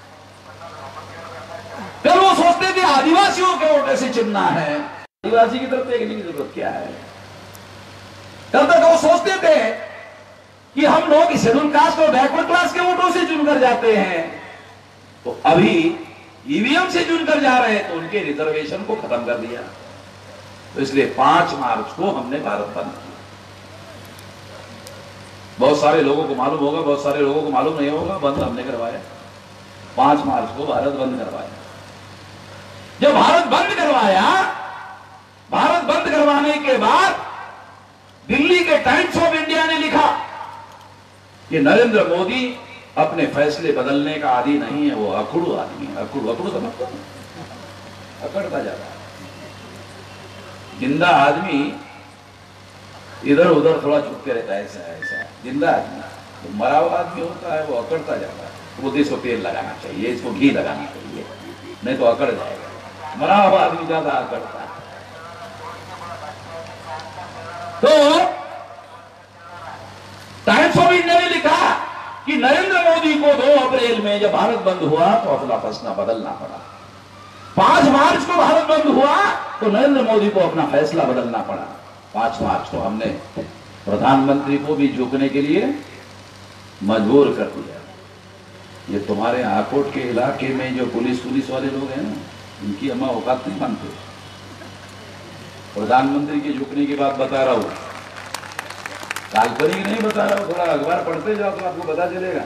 कल वो सोचते थे आदिवासियों के वोट से चुनना है, आदिवासी की तरफ देखने की जरूरत क्या है। कल तक वो सोचते थे कि हम लोग शेड्यूल कास्ट और बैकवर्ड क्लास के वोटों से चुनकर जाते हैं, तो अभी ईवीएम से चुनकर जा रहे हैं, तो उनके रिजर्वेशन को खत्म कर दिया। तो इसलिए पांच मार्च को हमने भारत बंद किया। बहुत सारे लोगों को मालूम होगा, बहुत सारे लोगों को मालूम नहीं होगा, बंद हमने करवाया। पांच मार्च को भारत बंद करवाया। जब भारत बंद करवाया, भारत बंद करवाने के बाद दिल्ली के टाइम्स ऑफ इंडिया ने लिखा कि नरेंद्र मोदी अपने फैसले बदलने का आदी नहीं है, वो अकड़ू आदमी है। अकड़ू अकड़ू समझते हैं, अकड़ता जाता है। जिंदा आदमी इधर उधर थोड़ा झुकते रहता है, ऐसा ऐसा जिंदा आदमी। तो मरा हुआ आदमी होता है, वो अकड़ता जाता है। तो बोलते इसको तेल लगाना चाहिए, इसको घी लगाना चाहिए, नहीं तो अकड़ जाएगा। मरा हुआ आदमी ज्यादा अकड़ता है। तो टाइम्स ऑफ इंडिया ने लिखा कि नरेंद्र मोदी को दो अप्रैल में जब भारत बंद हुआ तो अपना फैसला बदलना पड़ा। पांच मार्च को भारत बंद हुआ तो नरेंद्र मोदी को अपना फैसला बदलना पड़ा। पांच मार्च को हमने प्रधानमंत्री को भी झुकने के लिए मजबूर कर दिया। ये तुम्हारे आकोट के इलाके में जो पुलिस पुलिस वाले लोग हैं ना, इनकी अम्मा औकात नहीं मानते। प्रधानमंत्री के झुकने की बात बता रहा हूं, काल्पनिक नहीं बता रहा हूं। थोड़ा अखबार पढ़ते जाओ तो आपको पता चलेगा।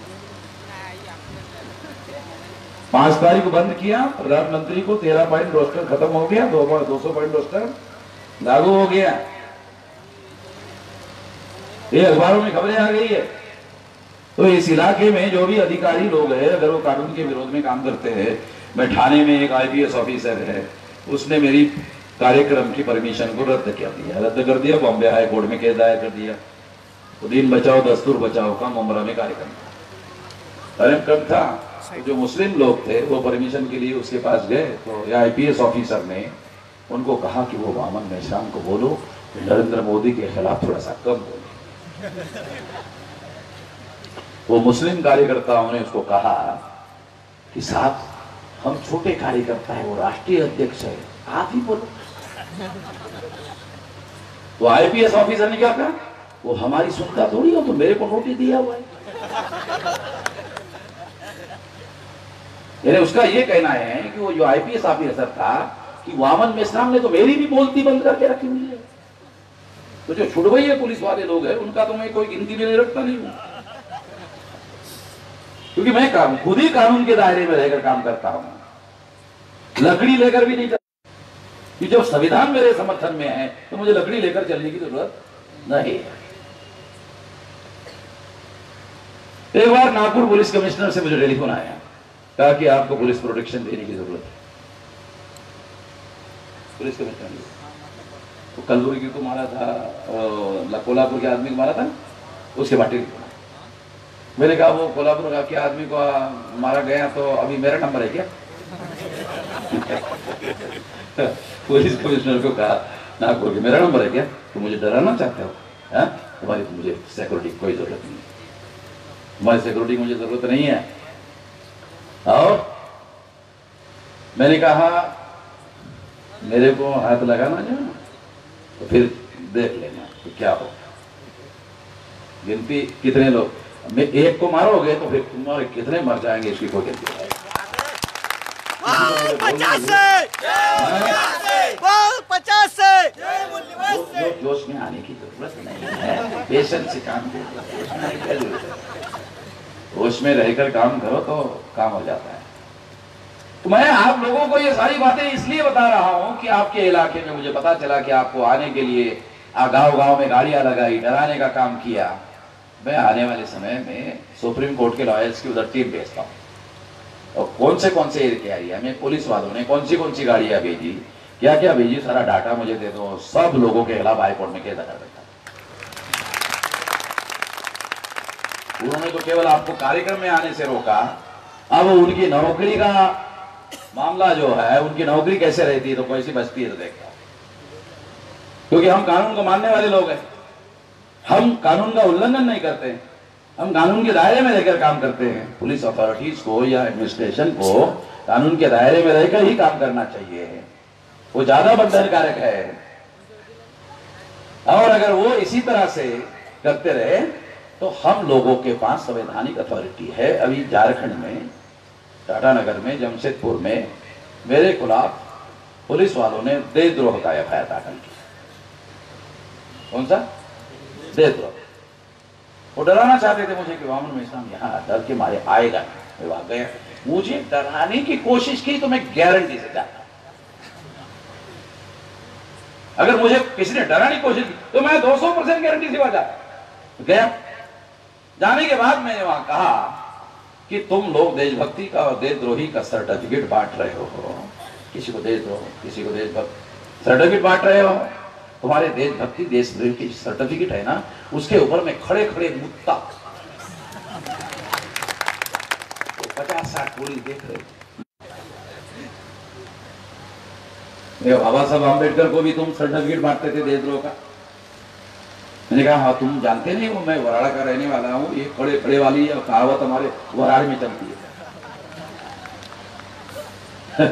पांच तारीख को बंद किया प्रधानमंत्री को, तेरह पॉइंट रोस्टर खत्म हो गया, दो दो सौ पॉइंट रोस्टर लागू हो गया। ये अखबारों में खबरें आ गई है। तो इस इलाके में जो भी अधिकारी लोग हैं, अगर वो कानून के विरोध में काम करते हैं, मैं थाने में एक आईपीएस ऑफिसर है, उसने मेरी कार्यक्रम की परमिशन को रद्द कर दिया रद्द कर दिया बॉम्बे हाई कोर्ट में केस दायर कर दिया। तो दिन बचाओ दस्तूर बचाओ का मुमरा में कार्यक्रम कार्यक्रम था। तो जो मुस्लिम लोग थे वो परमिशन के लिए उसके पास गए, तो आईपीएस ऑफिसर ने उनको कहा कि वो वामन मेश्राम को बोलो कि नरेंद्र मोदी के खिलाफ थोड़ा सा कम बोले। वो मुस्लिम कार्यकर्ताओं ने उसको कहा कि साहब हम छोटे कार्यकर्ता है, वो राष्ट्रीय अध्यक्ष है, आप ही बोलो। तो आईपीएस ऑफिसर ने क्या कहा, वो हमारी सुनता थोड़ी हो, तो मेरे को नोटिस दिया हुआ है। यानी उसका ये कहना है कि वो जो आईपीएस ऑफिसर था कि वामन मेश्राम ने तो मेरी भी बोलती बंद करके रखी हुई है। तो जो छुड़वैये पुलिस वाले लोग हैं उनका तो मैं कोई गिनती में नहीं रखता नहीं हूं, क्योंकि मैं काम खुद ही कानून के दायरे में रहकर काम करता हूं, लकड़ी लेकर भी नहीं। कि जब संविधान मेरे समर्थन में है तो मुझे लकड़ी लेकर चलने की जरूरत नहीं है। एक बार नागपुर पुलिस कमिश्नर से मुझे टेलीफोन आया, कहा कि आपको पुलिस प्रोटेक्शन देने की जरूरत है। पुलिस कमिश्नर ने तो कलबुर्गी को मारा था, कोल्हापुर के आदमी को मारा था, उसके बाटे मैंने कहा वो कोल्हापुर के आदमी को मारा गया तो अभी मेरा नंबर है क्या? पुलिस कमिश्नर को कहा नागपुर के, मेरा नंबर है क्या? तुम मुझे डराना चाहते हो? है तुम्हारी तो मुझे सिक्योरिटी की कोई जरूरत नहीं, तुम्हारी सिक्योरिटी की मुझे जरूरत नहीं है। और मैंने कहा मेरे को हाथ लगाना जो तो फिर देख लेना तो क्या हो। गिनती कितने लोग, मैं एक को मारोगे तो फिर तुम्हारे कितने मर जाएंगे इसकी कोई गिनती नहीं। जोश में आने की जरूरत नहीं है, पेशेंस से काम करो, होश में रहकर काम करो तो काम हो जाता है। तो मैं आप लोगों को ये सारी बातें इसलिए बता रहा हूं कि आपके इलाके में मुझे पता चला कि आपको आने के लिए गांव गांव में गाड़ियां लगाई, डराने का काम किया। मैं आने वाले समय में सुप्रीम कोर्ट के लॉयर्स की उधर टीम भेजता हूँ, और कौन से कौन से एरिया में पुलिस वालों ने कौन सी कौन सी गाड़ियां भेजी, क्या क्या भेजी, सारा डाटा मुझे दे दो। सब लोगों के खिलाफ हाईकोर्ट में केस कर देता। उन्होंने तो केवल आपको कार्यक्रम में आने से रोका, अब उनकी नौकरी का मामला जो है, उनकी नौकरी कैसे रहती है तो कैसी बचती है तो देखता, क्योंकि हम कानून को मानने वाले लोग हैं। हम कानून का उल्लंघन नहीं करते, हम कानून के दायरे में रहकर काम करते हैं। पुलिस अथॉरिटीज को या एडमिनिस्ट्रेशन को कानून के दायरे में रहकर ही काम करना चाहिए, वो ज्यादा बंधनकारक है। और अगर वो इसी तरह से करते रहे तो हम लोगों के पास संवैधानिक अथॉरिटी है। अभी झारखंड में टाटानगर में जमशेदपुर में मेरे खिलाफ पुलिस वालों ने देशद्रोह का एफ आई आर दाखिल किया। कौन सा देशद्रोह? वो डराना चाहते थे मुझे कि वामन मेश्राम यहाँ डर के मारे आएगा। मैं वहां गया, मुझे डराने की कोशिश की तो मैं गारंटी से जाता, अगर मुझे किसी ने डराने की कोशिश की तो मैं दो सौ परसेंट गारंटी से वहां जाता। गया, जाने के बाद मैंने वहां कहा कि तुम लोग देशभक्ति का और देशद्रोही का सर्टिफिकेट बांट रहे हो, किसी को देशद्रोह किसी को देशभक्त सर्टिफिकेट बांट रहे हो। तुम्हारे देशभक्ति देशद्रोही की सर्टिफिकेट है ना, उसके ऊपर में खड़े खड़े मुत्ता तो पचास साठ पुलिस देख रहे। बाबा साहब आम्बेडकर को भी तुम सर्टिफिकेट बांटते थे देशद्रोह का। मैंने कहा हाँ, तुम जानते नहीं हो मैं वराड़ा का रहने वाला हूँ, ये खड़े खड़े वाली कहावत हमारे वराड़ में चलती है।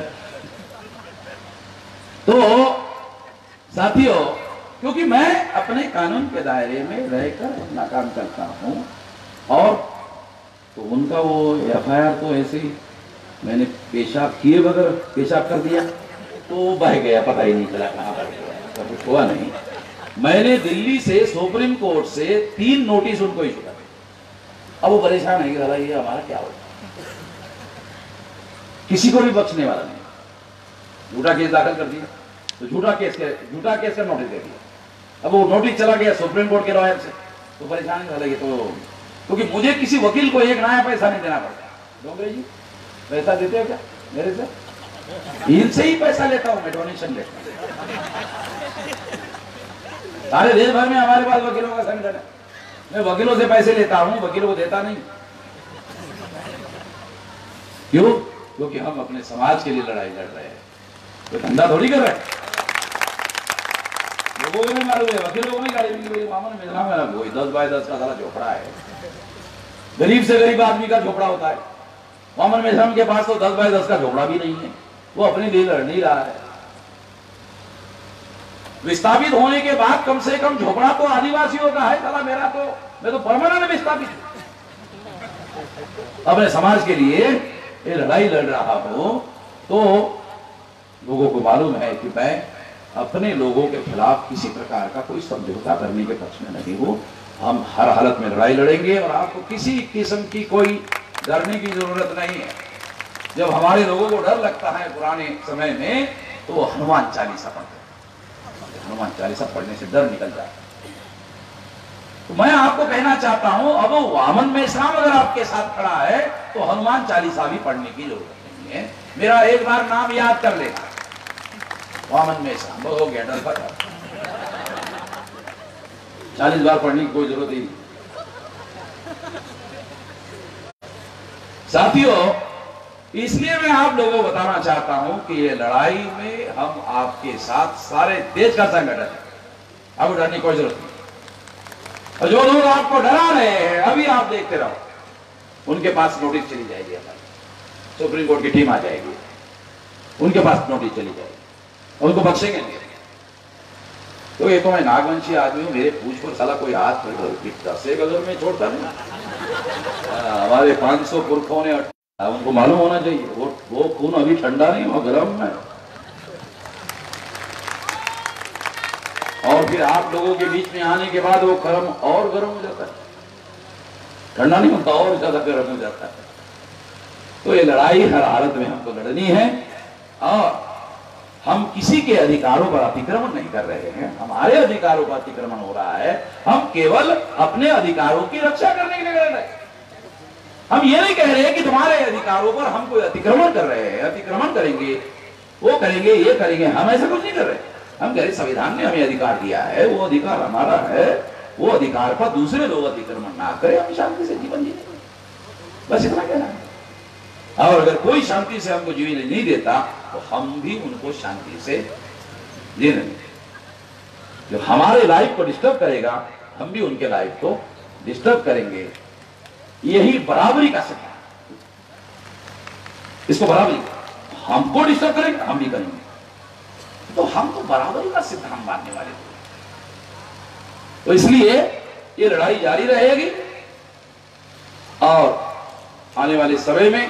तो साथियों, क्योंकि मैं अपने कानून के दायरे में रहकर अपना काम करता हूं, और तो उनका वो एफ आई आर तो ऐसे ही मैंने पेशाब किए बगैर पेशाब कर दिया तो बह गया, पता ही नहीं चला कहां पर गया, कुछ हुआ नहीं। मैंने दिल्ली से सुप्रीम कोर्ट से तीन नोटिस उनको इशू कर, अब वो परेशान है कि दादा ये हमारा क्या होगा, किसी को भी बख्शने वाला नहीं। झूठा केस दाखिल कर दिया तो झूठा केस के झूठा केस का नोटिस दे दिया। अब वो नोटिस चला गया सुप्रीम कोर्ट के लॉयर से, तो परेशानी हो लगी। तो क्योंकि मुझे किसी वकील को एक नया पैसा नहीं देना पड़ता। डोंगरे जी पैसा देते हो क्या मेरे से? इनसे ही पैसा लेता हूं मैं, डोनेशन लेता हूं। सारे देश भर में हमारे पास वकीलों का संगठन है, मैं वकीलों से पैसे लेता हूं, वकीलों को देता नहीं। क्यों? क्योंकि हम अपने समाज के लिए लड़ाई लड़ रहे हैं, तो धंधा थोड़ी कर रहे हैं। लोगों को नहीं मालूम है, वकीलों को नहीं गाड़ी मिली, मामन मेरा मेरा कोई दस बाय दस का सारा झोपड़ा है, गरीब से गरीब आदमी का झोपड़ा होता है। वामन मेश्राम के पास तो दस बाय दस का झोपड़ा भी नहीं है, वो अपने लिए लड़ नहीं रहा है। विस्थापित होने के बाद कम से कम झोपड़ा तो आदिवासियों का है, साला मेरा तो मैं तो परमानेंट विस्थापित हूं। अपने समाज के लिए ये लड़ाई लड़ रहा हूं, तो लोगों को मालूम है कि मैं अपने लोगों के खिलाफ किसी प्रकार का कोई समझौता करने के पक्ष में नहीं हूं। हम हर हालत में लड़ाई लड़ेंगे और आपको किसी किस्म की कोई डरने की जरूरत नहीं है। जब हमारे लोगों को डर लगता है पुराने समय में, तो हनुमान चालीसा पढ़ते, हनुमान चालीसा पढ़ने से डर निकल जाता है। तो मैं आपको कहना चाहता हूं, अब वामन मेश्राम अगर आपके साथ खड़ा है तो हनुमान चालीसा भी पढ़ने की जरूरत नहीं है। मेरा एक बार नाम याद कर लेना, वामन मेश्राम, हो गया डर खत्म। चालीस बार पढ़ने की कोई जरूरत ही नहीं। साथियों, इसलिए मैं आप लोगों को बताना चाहता हूं कि ये लड़ाई में हम आपके साथ, सारे देश का संगठन है, अब डरने की कोई जरूरत नहीं। और जो लोग आपको डरा रहे हैं, अभी आप देखते रहो, उनके पास नोटिस चली जाएगी, हमारी सुप्रीम कोर्ट की टीम आ जाएगी, उनके पास नोटिस चली जाएगी, उनको बख्शेंगे नहीं। तो ये तो मैं नागवंशी आदमी हूं, मेरे पूछ पर साला कोई हाथ दस एक अगर मैं छोड़ता नहीं। हमारे पांच सौ पुरखों ने, उनको मालूम होना चाहिए वो वो खून अभी ठंडा नहीं, वो गर्म है। और फिर आप लोगों के बीच में आने के बाद वो गर्म और गर्म हो जाता है, ठंडा नहीं होता, और ज्यादा गर्म हो जाता है। तो ये लड़ाई हर हालत में हमको लड़नी है, और हम किसी के अधिकारों पर अतिक्रमण नहीं कर रहे हैं, हमारे अधिकारों पर अतिक्रमण हो रहा है। हम केवल अपने अधिकारों की रक्षा करने के लिए लड़ रहे हैं। हम ये नहीं कह रहे हैं कि तुम्हारे अधिकारों पर हम कोई अतिक्रमण कर रहे हैं, अतिक्रमण करेंगे, वो करेंगे, ये करेंगे, हम ऐसा कुछ नहीं कर रहे। हम कह रहे संविधान ने हमें अधिकार दिया है, वो अधिकार हमारा है, वो अधिकार पर दूसरे लोग अतिक्रमण ना करें, हम शांति से जीवन जिए, बस इतना कहना है। और अगर कोई शांति से हमको जीवन नहीं देता तो हम भी उनको शांति से जीने देंगे। जो हमारे लाइफ को डिस्टर्ब करेगा हम भी उनके लाइफ को डिस्टर्ब करेंगे। यही बराबरी का सिद्धांत, इसको बराबरी, हमको डिस्टर्ब करेंगे हम भी करेंगे, तो हम तो बराबरी का सिद्धांत मानने वाले थे। तो इसलिए ये लड़ाई जारी रहेगी और आने वाले समय में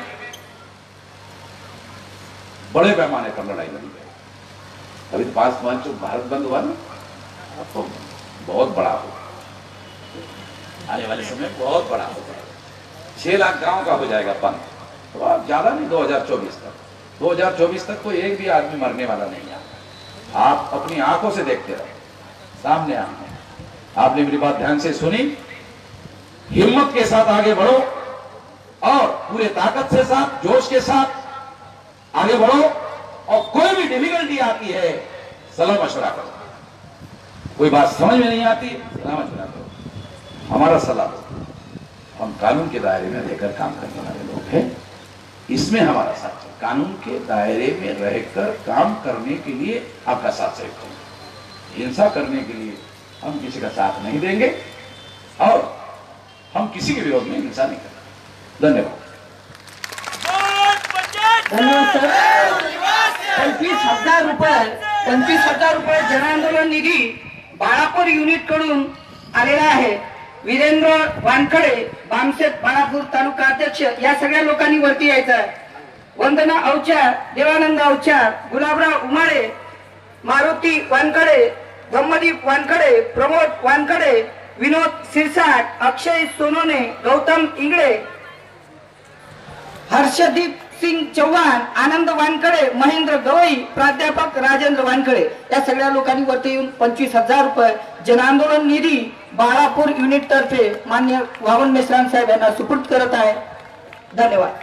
बड़े पैमाने पर लड़ाई लड़ी जाएगी। अभी पांच मार्च जो भारत बंद हुआ ना, अब तो बहुत बड़ा हो, आने वाले समय बहुत बड़ा होगा। छह लाख गांव का हो जाएगा बंद, तो अब ज्यादा नहीं, दो हजार चौबीस तक दो हजार चौबीस तक कोई एक भी आदमी मरने वाला नहीं है। आप अपनी आंखों से देखते रहो, सामने आंखें। आपने मेरी बात ध्यान से सुनी, हिम्मत के साथ आगे बढ़ो और पूरे ताकत से साथ, जोश के साथ आगे बढ़ो, और कोई भी डिफिकल्टी आती है सलाह मशवरा करो। कोई बात समझ में नहीं आती, सलाह मशवरा करो, हमारा सलाह दो। हम कानून के दायरे में रहकर काम करने वाले लोग हैं, इसमें हमारा साथ है। कानून के दायरे में रहकर काम करने के लिए आपका साथ सहयोग करेंगे। हिंसा करने के लिए हम किसी का साथ नहीं देंगे और हम किसी के विरोध में हिंसा नहीं करेंगे। धन्यवाद। धन्यवाद सर। पंचवीस हजार रुपये पंचवीस हजार रुपये जनआंदोलन निधी बाळापूर युनिट कडून आलेला आहे। वीरेंद्र वानखडे, बामशेत बाळापूर तालुका अध्यक्ष, या सगळ्या लोकांनी वरती यायचं आहे। वंदना अवचार, देवानंद अवचार, गुलाबराव उमाळे, मारुती वानखडे, ब्रह्मदीप वानखडे, प्रमोद वानखडे, विनोद सिरसाट, अक्षय सोनोने, गौतम इंगळे, हर्षदीप सिंग चव्हाण, आनंद वानखडे, महेंद्र गवई, प्राध्यापक राजेंद्र वानखडे, या सगळ्या लोकांनी वरती येऊन पंचवीस हजार रुपये जनआंदोलन निधी बाळापूर युनिट तर्फे मान्य वामन मेश्राम साहेब यांना सुपूर्द करत आहे। धन्यवाद।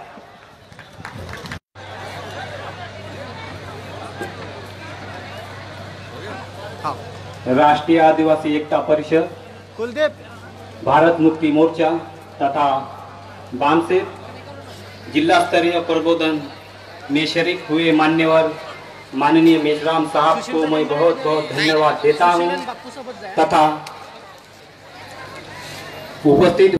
राष्ट्रीय आदिवासी एकता परिषद, कुलदीप, भारत मुक्ति मोर्चा तथा बामसेत जिला स्तरीय प्रबोधन में शरीक हुए मान्यवर माननीय मेश्राम साहब को मैं बहुत बहुत धन्यवाद देता हूं तथा उपस्थित